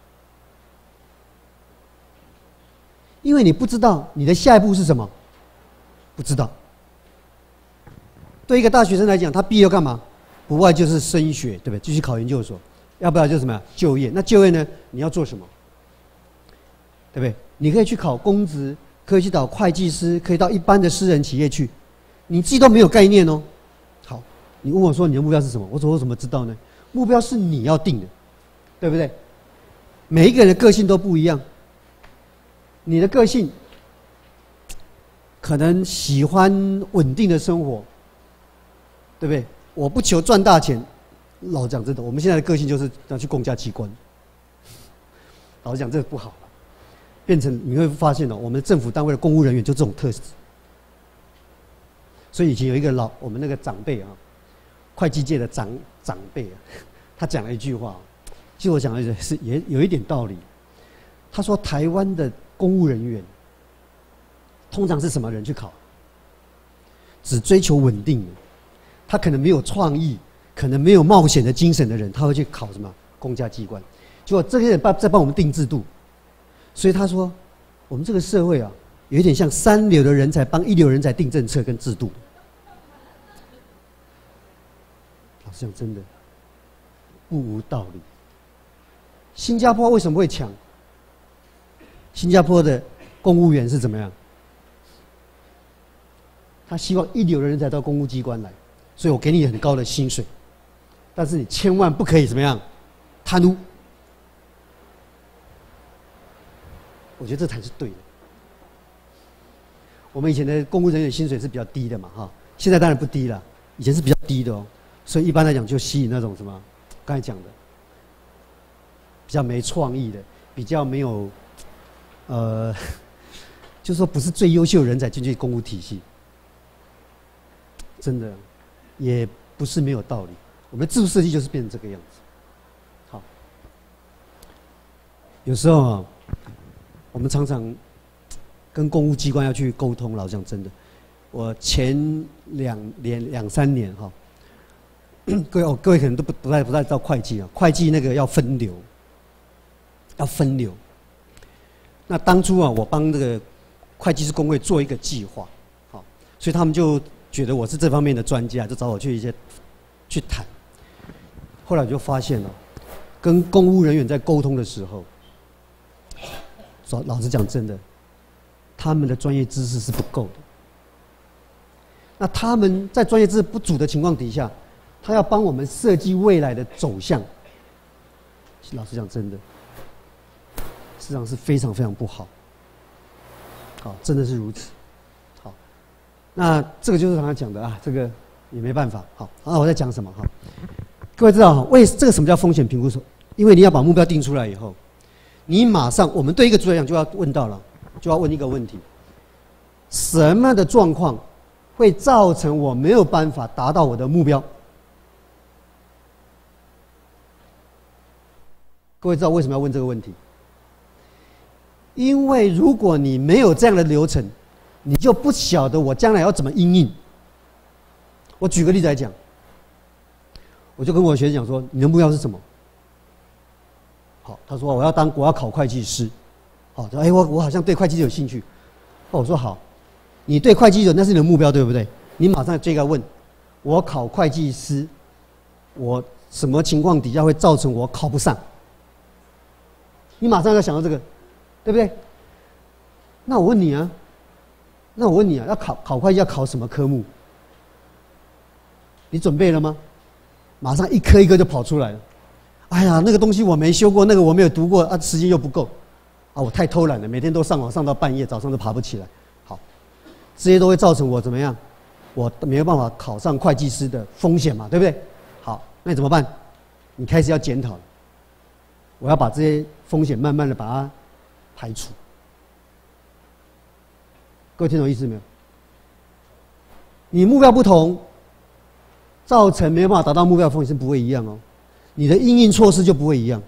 因为你不知道你的下一步是什么，不知道。对一个大学生来讲，他毕业要干嘛？不外就是升学，对不对？继续考研究所，要不然就是什么呀？就业。那就业呢？你要做什么？对不对？你可以去考公职。可以去找会计师，可以到一般的私人企业去，你自己都没有概念哦。好，你问我说你的目标是什么？我说我怎么知道呢？目标是你要定的，对不对？每一个人的个性都不一样， 你的个性可能喜欢稳定的生活，对不对？我不求赚大钱。老讲真的，我们现在的个性就是要去公家机关。老实讲，这个不好，变成你会发现哦，我们政府单位的公务人员就这种特质。所以以前有一个老我们那个长辈啊，会计界的长长辈啊，他讲了一句话，其实我讲的是也有一点道理。他说，台湾的公务人员通常是什么人去考？只追求稳定的，他可能没有创意，可能没有冒险的精神的人，他会去考什么公家机关？结果这些人帮在帮我们定制度，所以他说，我们这个社会啊，有一点像三流的人才帮一流人才定政策跟制度。老实讲，真的不无道理。新加坡为什么会强？新加坡的公务员是怎么样？他希望一流的人才到公务机关来，所以我给你很高的薪水，但是你千万不可以怎么样贪污。我觉得这才是对的。我们以前的公务人员薪水是比较低的嘛，哈，现在当然不低了，以前是比较低的哦，所以一般来讲就吸引那种什么，刚才讲的，比较没创意的，比较没有。呃，就是说不是最优秀的人才进去公务体系，真的也不是没有道理。我们的制度设计就是变成这个样子。好，有时候啊，我们常常跟公务机关要去沟通。老实讲，真的，我前两年两三年哈，各位哦，各位可能都不不太不太知道会计啊，会计那个要分流，要分流。那当初啊，我帮这个会计师公会做一个计划，好，所以他们就觉得我是这方面的专家，就找我去一些去谈。后来我就发现了，跟公务人员在沟通的时候，说老实讲，真的，他们的专业知识是不够的。那他们在专业知识不足的情况底下，他要帮我们设计未来的走向，老实讲，真的。实际上是非常非常不好，好，真的是如此。好，那这个就是刚才讲的啊，这个也没办法。好，那我在讲什么？哈，各位知道哈，为这个什么叫风险评估所？因为你要把目标定出来以后，你马上，我们对一个主来讲就要问到了，就要问一个问题：什么的状况会造成我没有办法达到我的目标？各位知道为什么要问这个问题？因为如果你没有这样的流程，你就不晓得我将来要怎么因应。我举个例子来讲，我就跟我的学生讲说：“你的目标是什么？”好，他说：“我要当我要考会计师。”好，说：“哎，我我好像对会计有兴趣。”哦，我说：“好，你对会计有那是你的目标，对不对？你马上就应该问：我考会计师，我什么情况底下会造成我考不上？你马上要想到这个。”对不对？那我问你啊，那我问你啊，要考考会计要考什么科目？你准备了吗？马上一科一科就跑出来了。哎呀，那个东西我没修过，那个我没有读过啊，时间又不够啊，我太偷懒了，每天都上网上到半夜，早上都爬不起来。好，这些都会造成我怎么样？我没有办法考上会计师的风险嘛，对不对？好，那你怎么办？你开始要检讨了。我要把这些风险慢慢的把它排除。各位听懂意思没有？你目标不同，造成没有办法达到目标的风险是不会一样哦，你的因应措施就不会一样。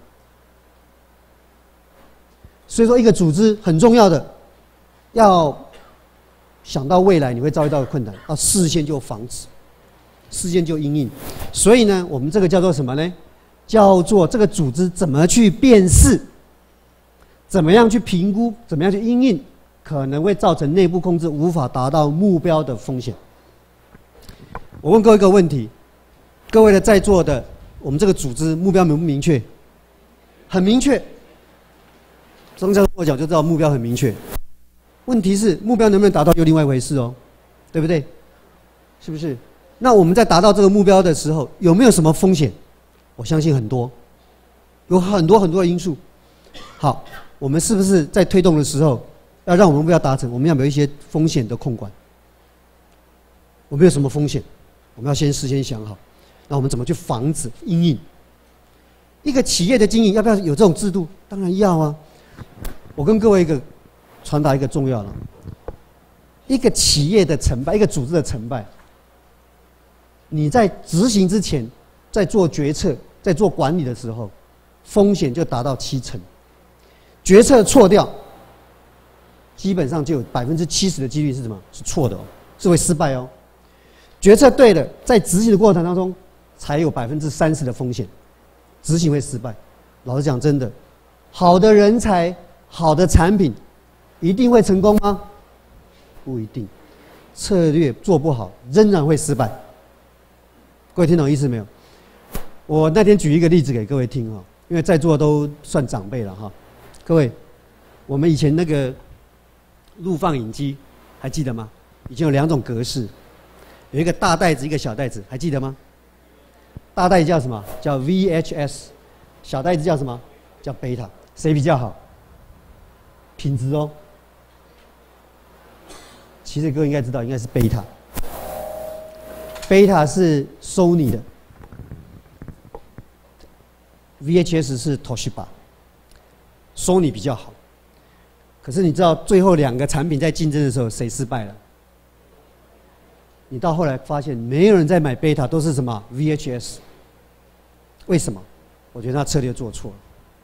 所以说，一个组织很重要的，要想到未来你会遭遇到的困难，要事先就防止，事先就因应。所以呢，我们这个叫做什么呢？叫做这个组织怎么去辨识，怎么样去评估，怎么样去因应可能会造成内部控制无法达到目标的风险。我问各位一个问题：各位的在座的，我们这个组织目标明不明确？很明确。张教授跟我讲就知道目标很明确。问题是目标能不能达到又另外一回事哦，对不对？是不是？那我们在达到这个目标的时候，有没有什么风险？我相信很多，有很多很多的因素。好，我们是不是在推动的时候要让我们目标达成，我们要有一些风险的控管。我们有什么风险？我们要先事先想好，那我们怎么去防止因应？一个企业的经营要不要有这种制度？当然要啊！我跟各位一个传达一个重要的，一个企业的成败，一个组织的成败，你在执行之前，在做决策、在做管理的时候，风险就达到七成。决策错掉，基本上就有百分之七十的几率是什么？是错的哦，是会失败哦。决策对了，在执行的过程当中，才有百分之三十的风险，执行会失败。老实讲，真的，好的人才、好的产品，一定会成功吗？不一定。策略做不好，仍然会失败。各位听懂意思没有？我那天举一个例子给各位听哈，因为在座都算长辈了哈。各位，我们以前那个录放影机还记得吗？以前有两种格式。有一个大袋子，一个小袋子，还记得吗？大袋子叫什么？叫 V H S， 小袋子叫什么？叫 Beta。谁比较好？品质哦。其实各位应该知道，应该是 Beta。Beta 是 Sony 的 ，V H S 是 Toshiba。Sony 比较好。可是你知道，最后两个产品在竞争的时候，谁失败了？你到后来发现，没有人在买 Beta， 都是什么 V H S？ 为什么？我觉得他策略做错了。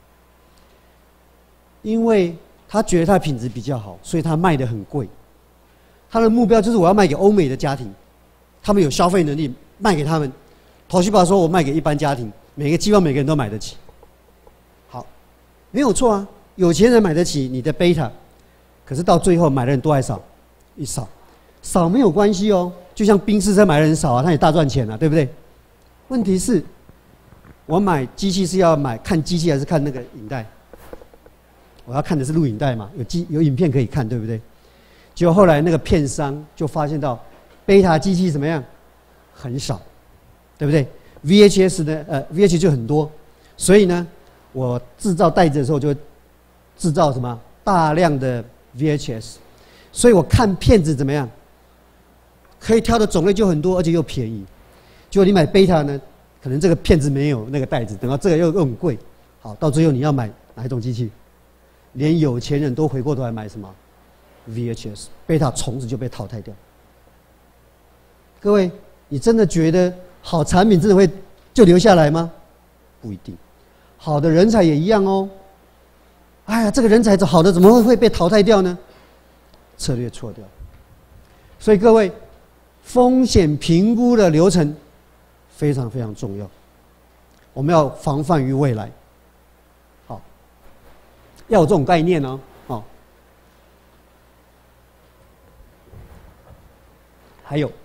因为他觉得他的品质比较好，所以他卖得很贵。他的目标就是我要卖给欧美的家庭，他们有消费能力，卖给他们。Toshiba说我卖给一般家庭，每个希望每个人都买得起。好，没有错啊，有钱人买得起你的 Beta， 可是到最后买的人多还少？一少，少没有关系哦。就像宾士车买的人少啊，他也大赚钱啊，对不对？问题是，我买机器是要买看机器还是看那个影带？我要看的是录影带嘛，有机有影片可以看，对不对？结果后来那个片商就发现到，贝塔机器怎么样？很少，对不对 ？V H S 呢？呃 ，V H S 就很多，所以呢，我制造袋子的时候就制造什么大量的 V H S， 所以我看片子怎么样？可以挑的种类就很多，而且又便宜。结果你买 Beta 呢，可能这个片子没有那个袋子，等到这个又又很贵。好，到最后你要买哪一种机器？连有钱人都回过头来买什么 V H S， Beta 从此就被淘汰掉。各位，你真的觉得好产品真的会就留下来吗？不一定。好的人才也一样哦。哎呀，这个人才好的怎么会会被淘汰掉呢？策略错掉。所以各位，风险评估的流程非常非常重要，我们要防范于未来。好，要有这种概念哦。好，还有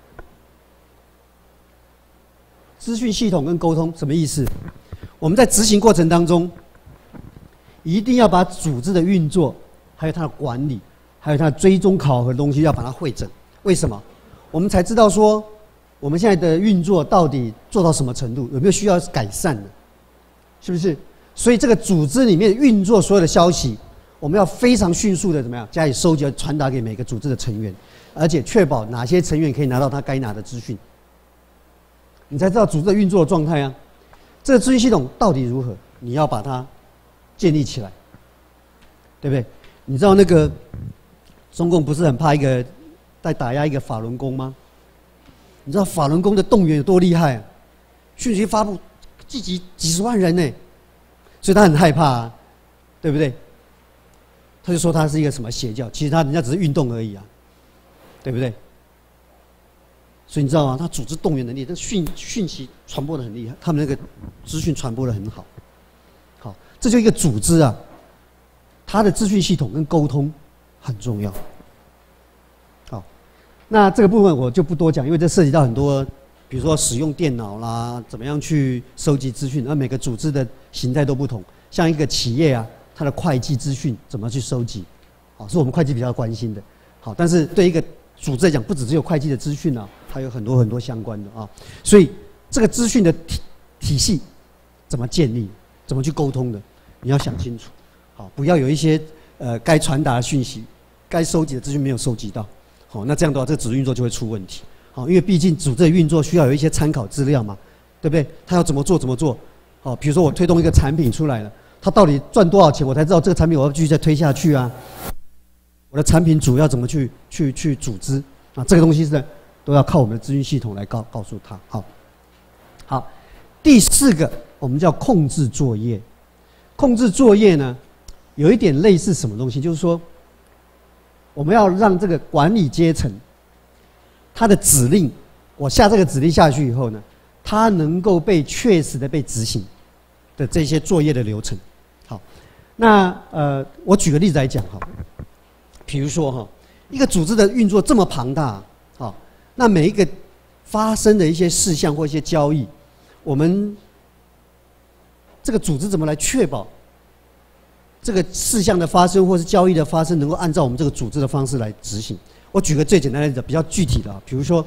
资讯系统跟沟通什么意思？我们在执行过程当中，一定要把组织的运作，还有它的管理，还有它的追踪考核的东西，要把它汇整。为什么？我们才知道说，我们现在的运作到底做到什么程度，有没有需要改善的，是不是？所以这个组织里面运作所有的消息，我们要非常迅速的怎么样加以收集，传达给每个组织的成员，而且确保哪些成员可以拿到他该拿的资讯，你才知道组织的运作的状态啊。这个资讯系统到底如何，你要把它建立起来，对不对？你知道那个中共不是很怕一个在打压一个法轮功吗？你知道法轮功的动员有多厉害啊？讯息发布，几几几十万人呢，所以他很害怕啊，对不对？他就说他是一个什么邪教，其实他人家只是运动而已啊，对不对？所以你知道吗？他组织动员能力，这讯讯息传播的很厉害，他们那个资讯传播的很好。好，这就一个组织啊，它的资讯系统跟沟通很重要。好，那这个部分我就不多讲，因为这涉及到很多，比如说使用电脑啦，怎么样去收集资讯，而每个组织的形态都不同。像一个企业啊，它的会计资讯怎么去收集？好，是我们会计比较关心的。好，但是对一个组织来讲，不只只有会计的资讯啊，还有很多很多相关的啊。所以这个资讯的体体系怎么建立，怎么去沟通的，你要想清楚。好，不要有一些呃该传达的讯息、该收集的资讯没有收集到，好，那这样的话，这个组织运作就会出问题。好，因为毕竟组织的运作需要有一些参考资料嘛，对不对？他要怎么做怎么做？好，比如说我推动一个产品出来了，它到底赚多少钱，我才知道这个产品我要继续再推下去啊。我的产品组要怎么去去去组织啊？这个东西是都要靠我们的资讯系统来告告诉他。好，好，第四个我们叫控制作业。控制作业呢，有一点类似什么东西？就是说，我们要让这个管理阶层，他的指令，我下这个指令下去以后呢，它能够被确实的被执行的这些作业的流程。好，那呃，我举个例子来讲哈，比如说哈，一个组织的运作这么庞大，好，那每一个发生的一些事项或一些交易，我们这个组织怎么来确保这个事项的发生或是交易的发生能够按照我们这个组织的方式来执行？我举个最简单的例子，比较具体的，比如说，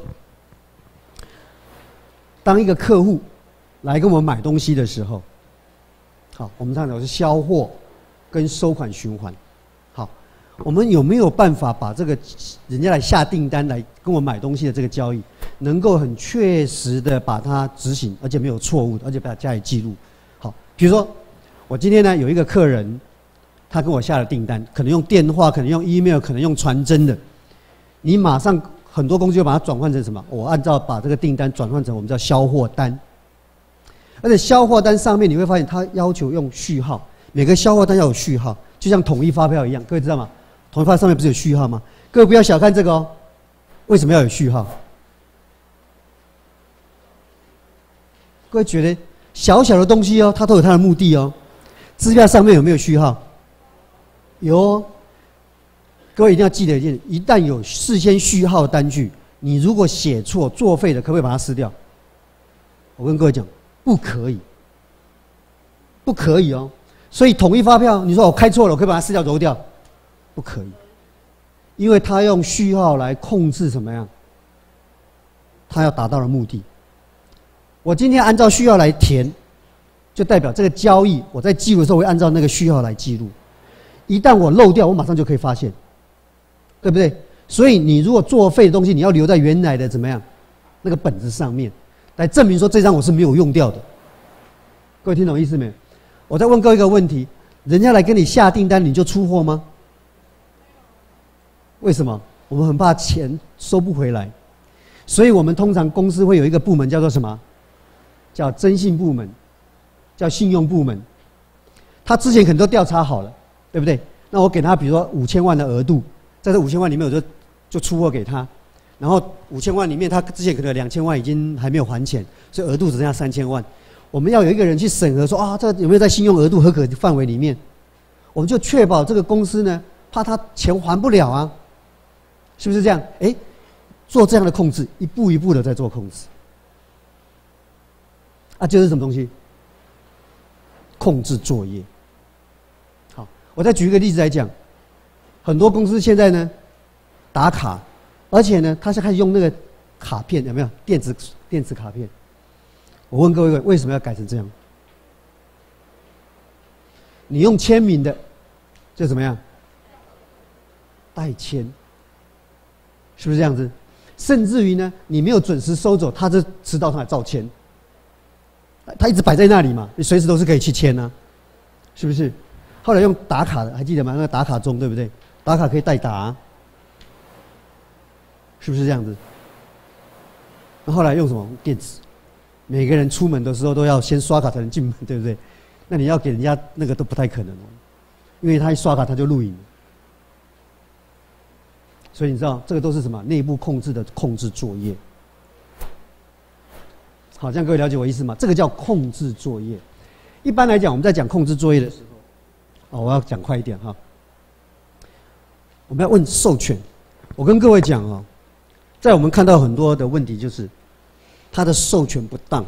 当一个客户来跟我们买东西的时候，好，我们看到是销货跟收款循环。好，我们有没有办法把这个人家来下订单来跟我买东西的这个交易，能够很确实的把它执行，而且没有错误的，而且把它加以记录？好，比如说我今天呢有一个客人，他跟我下了订单，可能用电话，可能用 email， 可能用传真的，你马上很多公司就把它转换成什么？我按照把这个订单转换成我们叫销货单，而且销货单上面你会发现它要求用序号，每个销货单要有序号，就像统一发票一样，各位知道吗？统一发票上面不是有序号吗？各位不要小看这个哦，为什么要有序号？各位觉得小小的东西哦，它都有它的目的哦。支票上面有没有序号？有哦。各位一定要记得一件，一旦有事先序号单据，你如果写错作废的，可不可以把它撕掉？我跟各位讲，不可以，不可以哦。所以统一发票，你说我开错了，我可以把它撕掉揉掉，不可以，因为它用序号来控制什么样？它要达到的目的。我今天按照序号来填，就代表这个交易我在记录的时候会按照那个序号来记录。一旦我漏掉，我马上就可以发现。对不对？所以你如果作废的东西，你要留在原来的怎么样那个本子上面，来证明说这张我是没有用掉的。各位听懂意思没有？我再问各位一个问题：人家来跟你下订单，你就出货吗？为什么？我们很怕钱收不回来，所以我们通常公司会有一个部门叫做什么？叫征信部门，叫信用部门。他之前可能都调查好了，对不对？那我给他比如说五千万的额度。在这五千万里面，我就就出货给他，然后五千万里面，他之前可能两千万已经还没有还钱，所以额度只剩下三千万。我们要有一个人去审核说，啊，这个有没有在信用额度合可范围里面？我们就确保这个公司呢，怕他钱还不了啊，是不是这样？哎，做这样的控制，一步一步的在做控制。啊，这是什么东西？控制作业。好，我再举一个例子来讲。很多公司现在呢打卡，而且呢，他是开始用那个卡片，有没有电子电子卡片？我问各位，为什么要改成这样？你用签名的，就怎么样？代签，是不是这样子？甚至于呢，你没有准时收走，他就迟到，他还照签。他一直摆在那里嘛，你随时都是可以去签啊，是不是？后来用打卡的，还记得吗？那个打卡钟，对不对？打卡可以代打、啊，是不是这样子？那后来用什么？电子，每个人出门的时候都要先刷卡才能进门，对不对？那你要给人家那个都不太可能哦，因为他一刷卡他就录影。所以你知道这个都是什么？内部控制的控制作业。好，这样各位了解我意思吗？这个叫控制作业。一般来讲，我们在讲控制作业的时候，哦，我要讲快一点哈。我们要问授权。我跟各位讲哦，在我们看到很多的问题，就是他的授权不当。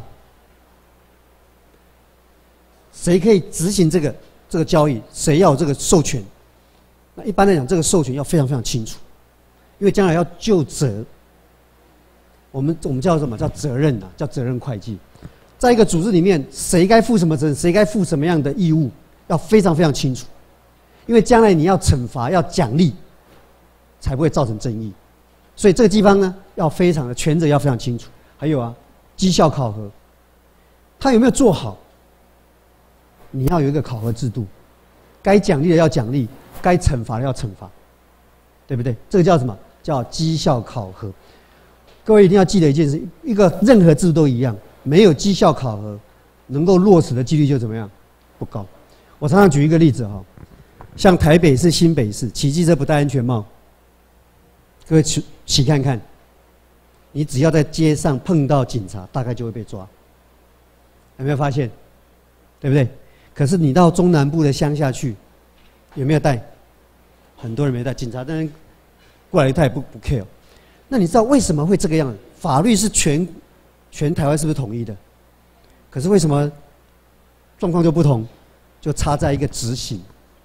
谁可以执行这个这个交易？谁要有这个授权？那一般来讲，这个授权要非常非常清楚，因为将来要就责。我们我们叫什么？叫责任啊，叫责任会计。在一个组织里面，谁该负什么责任，谁该负什么样的义务，要非常非常清楚。 因为将来你要惩罚、要奖励，才不会造成争议。所以这个地方呢，要非常的权责要非常清楚。还有啊，绩效考核，他有没有做好？你要有一个考核制度，该奖励的要奖励，该惩罚的要惩罚，对不对？这个叫什么？叫绩效考核。各位一定要记得一件事：一个任何制度都一样，没有绩效考核，能够落实的几率就怎么样？不高。我常常举一个例子哈，像台北市、新北市，骑机车不戴安全帽，各位去去看看，你只要在街上碰到警察，大概就会被抓。有没有发现？对不对？可是你到中南部的乡下去，有没有戴？很多人没戴，警察当然过来他也不不 care。那你知道为什么会这个样子？法律是全全台湾是不是统一的？可是为什么状况就不同？就差在一个执行，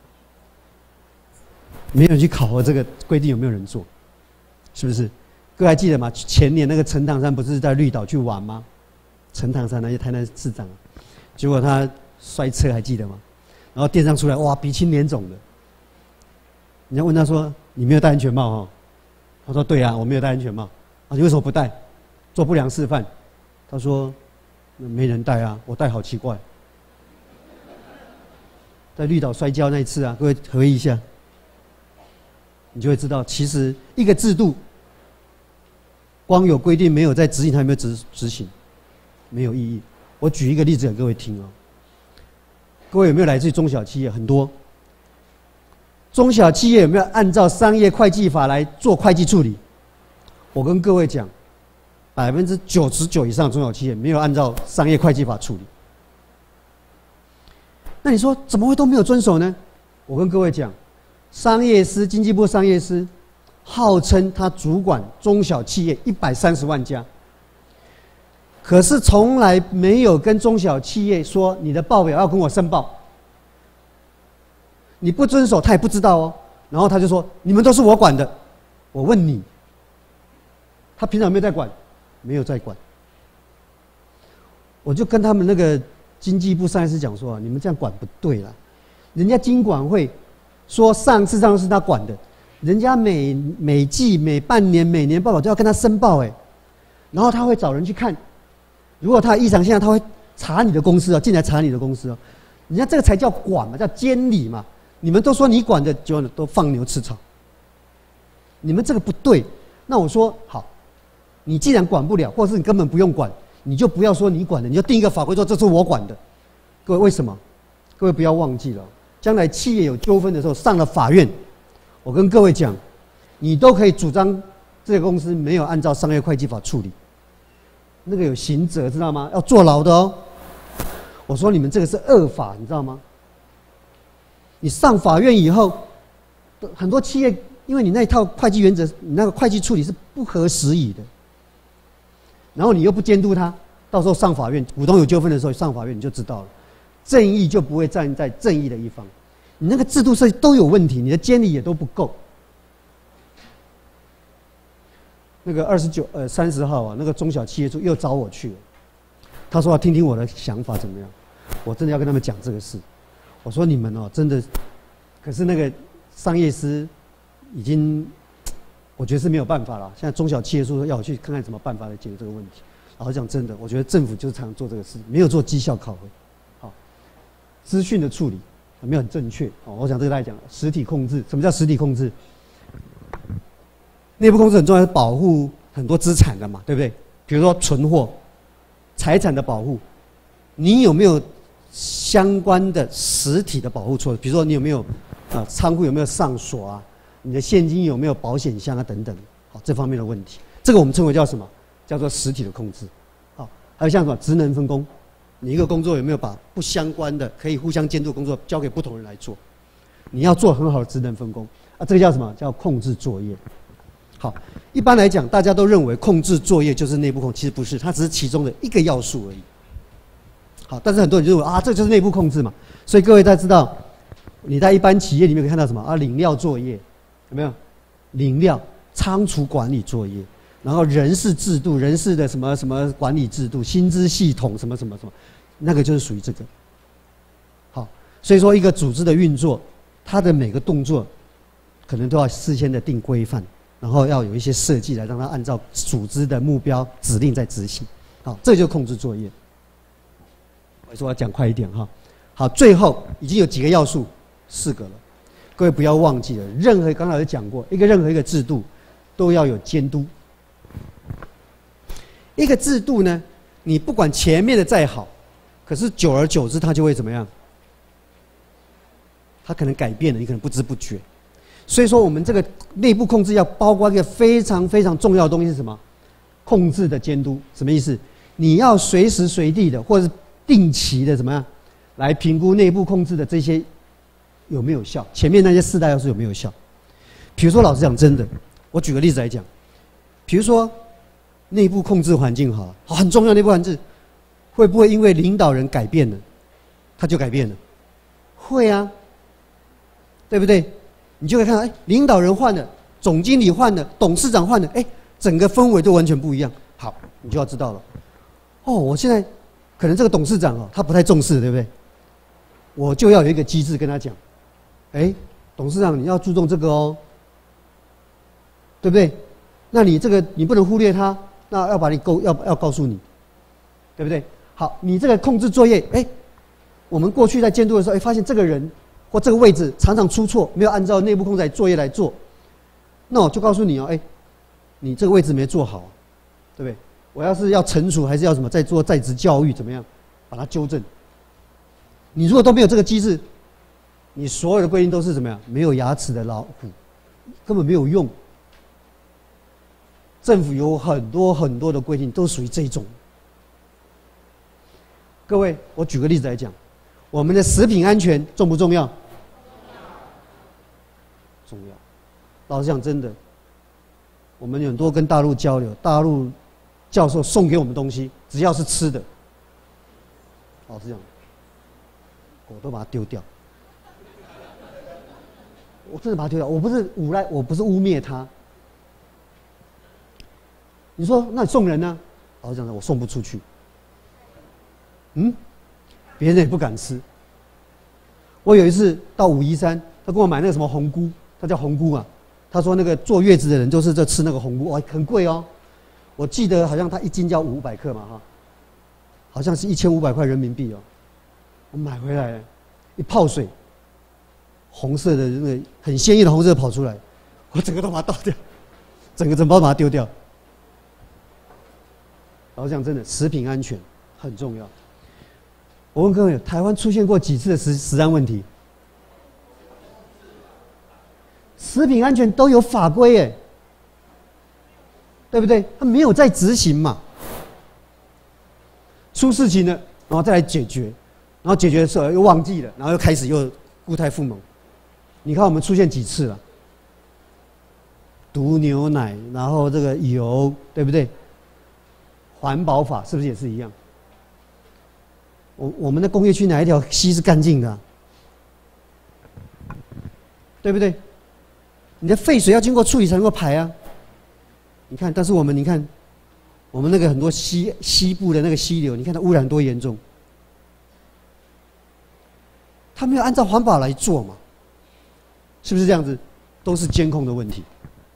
没有人去考核这个规定有没有人做，是不是？各位还记得吗？前年那个陈唐山不是在绿岛去玩吗？陈唐山那些台南市长，结果他摔车，还记得吗？然后电商出来，哇，鼻青脸肿的。人家问他说：“你没有戴安全帽哦？”他说：“对啊，我没有戴安全帽。”啊，你为什么不戴？做不良示范。他说：“没人戴啊，我戴好奇怪。”在绿岛摔跤那一次啊，各位回忆一下，你就会知道，其实一个制度，光有规定没有在执行，它有没有执执行，没有意义。我举一个例子给各位听哦。各位有没有来自于中小企业？很多。中小企业有没有按照商业会计法来做会计处理？我跟各位讲，百分之九十九以上的中小企业没有按照商业会计法处理。那你说怎么会都没有遵守呢？我跟各位讲，商业司经济部商业司号称他主管中小企业一百三十万家，可是从来没有跟中小企业说你的报表要跟我申报。你不遵守，他也不知道哦。然后他就说：“你们都是我管的。”我问你，他平常有没有在管？没有在管。我就跟他们那个经济部上一次讲说：“啊，你们这样管不对啦。人家经管会说上次上次是他管的，人家每每季、每半年、每年报表都要跟他申报哎，然后他会找人去看，如果他有异常现象，他会查你的公司哦，进来查你的公司哦。人家这个才叫管嘛，叫监理嘛。你们都说你管的，结果都放牛吃草。你们这个不对。那我说好，你既然管不了，或是你根本不用管，你就不要说你管的，你就定一个法规说这是我管的。各位为什么？各位不要忘记了，将来企业有纠纷的时候上了法院，我跟各位讲，你都可以主张这个公司没有按照商业会计法处理，那个有刑责，知道吗？要坐牢的哦。我说你们这个是恶法，你知道吗？你上法院以后，很多企业因为你那一套会计原则，你那个会计处理是不合时宜的，然后你又不监督他，到时候上法院，股东有纠纷的时候上法院你就知道了，正义就不会站在正义的一方，你那个制度设计都有问题，你的监理也都不够。那个二十九呃三十号啊，那个中小企业处又找我去了，他说要听听我的想法怎么样，我真的要跟他们讲这个事。我说你们哦，真的，可是那个商业司已经，我觉得是没有办法了。现在中小企业说要我去看看什么办法来解决这个问题。然后讲真的，我觉得政府就是常做这个事，没有做绩效考核，好，资讯的处理没有很正确。哦，我想这个大家讲实体控制，什么叫实体控制？内部控制很重要，是保护很多资产的嘛，对不对？比如说存货、财产的保护，你有没有相关的实体的保护措施？比如说你有没有啊仓库有没有上锁啊？你的现金有没有保险箱啊？等等，好，这方面的问题，这个我们称为叫什么？叫做实体的控制。好，还有像什么职能分工？你一个工作有没有把不相关的可以互相监督工作交给不同人来做？你要做很好的职能分工啊，这个叫什么？叫控制作业。好，一般来讲，大家都认为控制作业就是内部控，其实不是，它只是其中的一个要素而已。好，但是很多人就认为啊，这就是内部控制嘛。所以各位大家知道，你在一般企业里面可以看到什么啊？领料作业有没有？领料、仓储管理作业，然后人事制度、人事的什么什么管理制度、薪资系统什么什么什么，那个就是属于这个。好，所以说一个组织的运作， 它的每个动作可能都要事先的定规范，然后要有一些设计来让它按照组织的目标指令在执行。好，这就控制作业。我说我要讲快一点哈。好，最后已经有几个要素，四个了。各位不要忘记了，任何刚才有讲过，一个任何一个制度都要有监督。一个制度呢，你不管前面的再好，可是久而久之它就会怎么样？它可能改变了，你可能不知不觉。所以说，我们这个内部控制要包括一个非常非常重要的东西是什么？控制的监督。什么意思？你要随时随地的，或者是定期的怎么样，来评估内部控制的这些有没有效？前面那些四大要素有没有效？比如说，老实讲，真的，我举个例子来讲，比如说内部控制环境好了，很重要的内部环境，会不会因为领导人改变了，他就改变了？会啊，对不对？你就会看到，哎，领导人换了，总经理换了，董事长换了，哎，整个氛围都完全不一样。好，你就要知道了。哦，我现在可能这个董事长哦，他不太重视，对不对？我就要有一个机制跟他讲，哎，董事长你要注重这个哦，对不对？那你这个你不能忽略他，那要把你告要要告诉你，对不对？好，你这个控制作业，哎，我们过去在监督的时候，哎，发现这个人或这个位置常常出错，没有按照内部控制作业来做，那我就告诉你哦，哎，你这个位置没做好，对不对？我要是要惩处，还是要什么再做在职教育，怎么样把它纠正？你如果都没有这个机制，你所有的规定都是怎么样？没有牙齿的老虎，根本没有用。政府有很多很多的规定，都属于这种。各位，我举个例子来讲，我们的食品安全重不重要？重要。老实讲，真的，我们很多跟大陆交流，大陆教授送给我们东西，只要是吃的，老实讲，我都把它丢掉。我真的把它丢掉，我不是诬赖，我不是污蔑他。你说，那你送人呢？老实讲的，我送不出去。嗯，别人也不敢吃。我有一次到武夷山，他给我买那个什么红菇，他叫红菇啊。他说那个坐月子的人都是在吃那个红菇，哇，很贵哦。我记得好像他一斤要五百克嘛，哈，好像是一千五百块人民币哦。我买回来，一泡水，红色的那个很鲜艳的红色跑出来，我整个都把它倒掉，整个整包把它丢掉。老实讲，真的，食品安全很重要。我问各位，台湾出现过几次的食食安问题？食品安全都有法规耶，对不对？他没有在执行嘛。出事情了，然后再来解决，然后解决的时候又忘记了，然后又开始又故态复萌。你看我们出现几次了？毒牛奶，然后这个油，对不对？环保法是不是也是一样？我我们的工业区哪一条溪是干净的、啊？对不对？你的废水要经过处理才能够排啊。你看，但是我们你看，我们那个很多西西部的那个溪流，你看它污染多严重。他没有按照环保来做嘛？是不是这样子？都是监控的问题。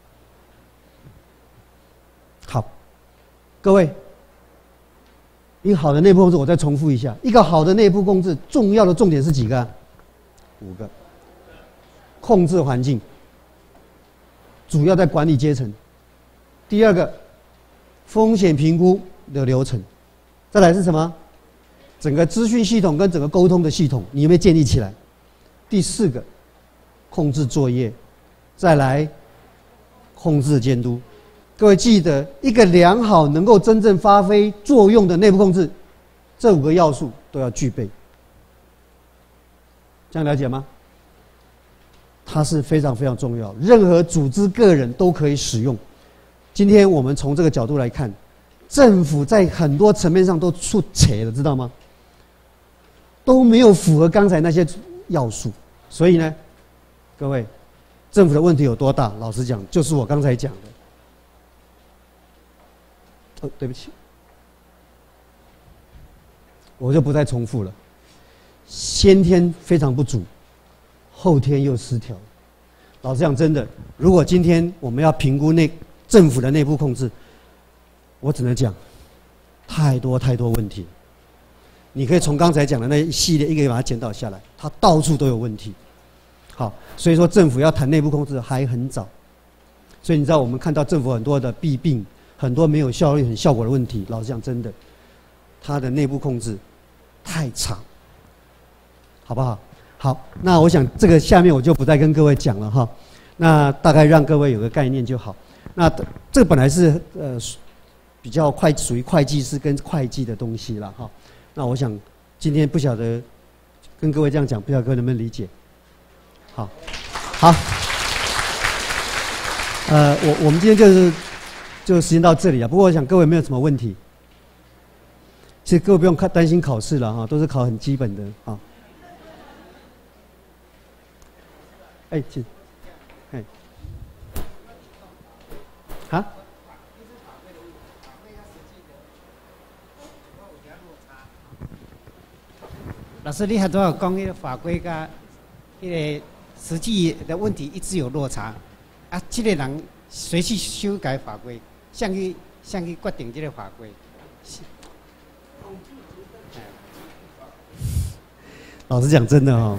好，各位。一个好的内部控制，我再重复一下：一个好的内部控制，重要的重点是几个、啊？五个。控制环境，主要在管理阶层。第二个，风险评估的流程。再来是什么？整个资讯系统跟整个沟通的系统，你有没有建立起来？第四个，控制作业。再来，控制监督。各位记得，一个良好能够真正发挥作用的内部控制，这五个要素都要具备。这样了解吗？它是非常非常重要，任何组织、个人都可以使用。今天我们从这个角度来看，政府在很多层面上都出错了，知道吗？都没有符合刚才那些要素。所以呢，各位，政府的问题有多大？老实讲，就是我刚才讲的。哦，对不起，我就不再重复了。先天非常不足， 后天又失调。老实讲，真的，如果今天我们要评估内政府的内部控制，我只能讲，太多太多问题。你可以从刚才讲的那一系列一个一个把它检讨下来，它到处都有问题。好，所以说政府要谈内部控制还很早。所以你知道，我们看到政府很多的弊病，很多没有效率、很效果的问题。老实讲，真的，它的内部控制太长，好不好？好，那我想这个下面我就不再跟各位讲了哈。那大概让各位有个概念就好。那这本来是呃比较会属于会计师跟会计的东西了哈。那我想今天不晓得跟各位这样讲，不晓得各位能不能理解？好，好。呃，我我们今天就是就时间到这里啊。不过我想各位没有什么问题。其实各位不用看担心考试了哈，都是考很基本的啊。哎，请，哎，啊？ 老师，你很多讲迄个法规甲迄个实际的问题一直有落差。啊，这个人谁去修改法规？向去向去决定这个法规？ 老实讲，真的哦，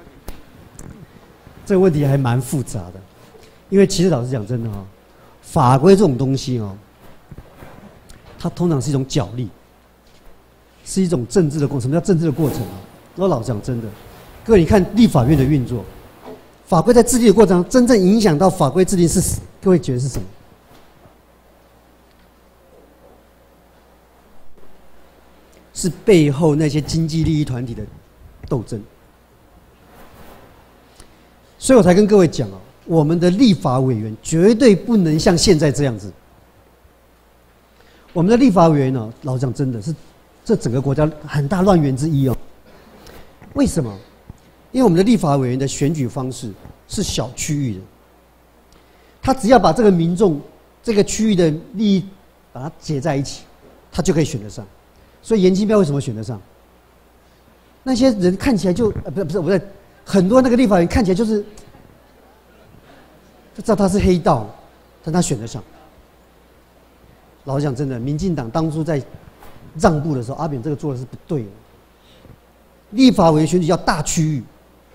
这个问题还蛮复杂的。因为其实老实讲，真的哦，法规这种东西哦，它通常是一种角力，是一种政治的过程。什么叫政治的过程啊？我老实讲，真的，各位你看立法院的运作。法规在制定的过程中，真正影响到法规制定是各位觉得是什么？是背后那些经济利益团体的斗争。所以我才跟各位讲哦，我们的立法委员绝对不能像现在这样子。我们的立法委员哦，老实讲真的是这整个国家很大乱源之一哦。为什么？因为我们的立法委员的选举方式是小区域的，他只要把这个民众这个区域的利益把它结在一起，他就可以选得上。所以严金彪为什么选得上？那些人看起来就呃不是不是我在很多那个立法委员看起来就是就知道他是黑道，但他选得上。老实讲真的，民进党当初在让步的时候，阿扁这个做的是不对的。立法委员选举要大区域。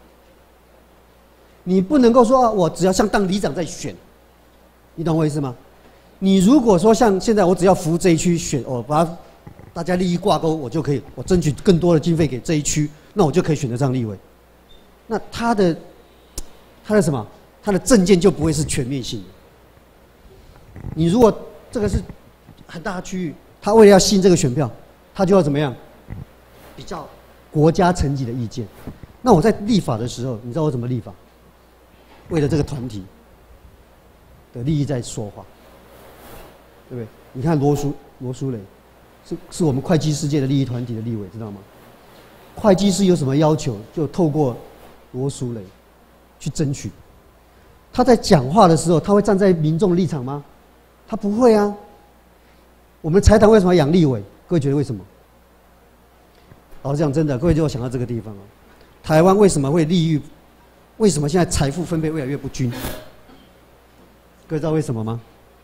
你不能够说、啊、我只要像当里长在选，你懂我意思吗？你如果说像现在我只要服这一区选，我把大家利益挂钩，我就可以，我争取更多的经费给这一区，那我就可以选得上立委。那他的他的什么？他的政见就不会是全面性的。你如果这个是很大的区域，他为了要吸引这个选票，他就要怎么样？比较国家层级的意见。那我在立法的时候，你知道我怎么立法？为了这个团体的利益在说话，对不对？你看罗淑罗淑蕾，是是我们会计师界的利益团体的立委，知道吗？会计师有什么要求，就透过罗淑蕾去争取。他在讲话的时候，他会站在民众的立场吗？他不会啊。我们财团为什么要养立委？各位觉得为什么？老实讲，真的，各位就要想到这个地方哦。台湾为什么会利益？为什么现在财富分配越来越不均？各位知道为什么吗？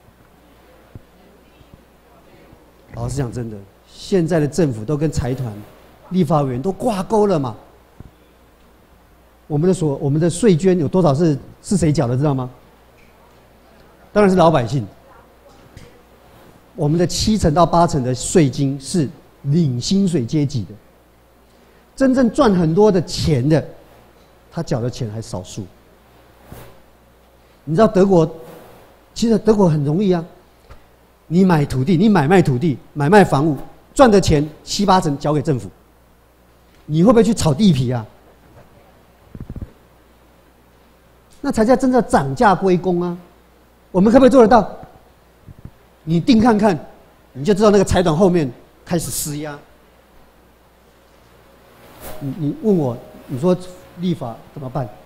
老实讲，真的，现在的政府都跟财团、立法委员都挂钩了嘛。我们的所我们的税捐有多少是是谁缴的，知道吗？当然是老百姓。我们的七成到八成的税金是领薪水阶级的，真正赚很多的钱的。他缴的钱还少数。你知道德国，其实德国很容易啊。你买土地，你买卖土地、买卖房屋，赚的钱七八成交给政府。你会不会去炒地皮啊？那才叫真正涨价归公啊！我们可不可以做得到？你定看看，你就知道那个财团后面开始施压。你你问我，你说？立法怎么办？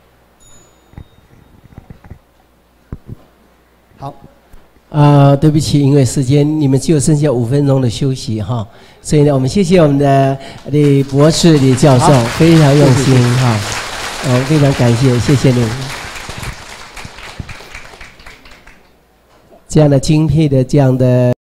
好， 呃，对不起，因为时间你们只有剩下五分钟的休息哈，所以呢，我们谢谢我们的李博士、李教授，非常用心哈。 哦，非常感谢，谢谢你。这样的精辟的这样的。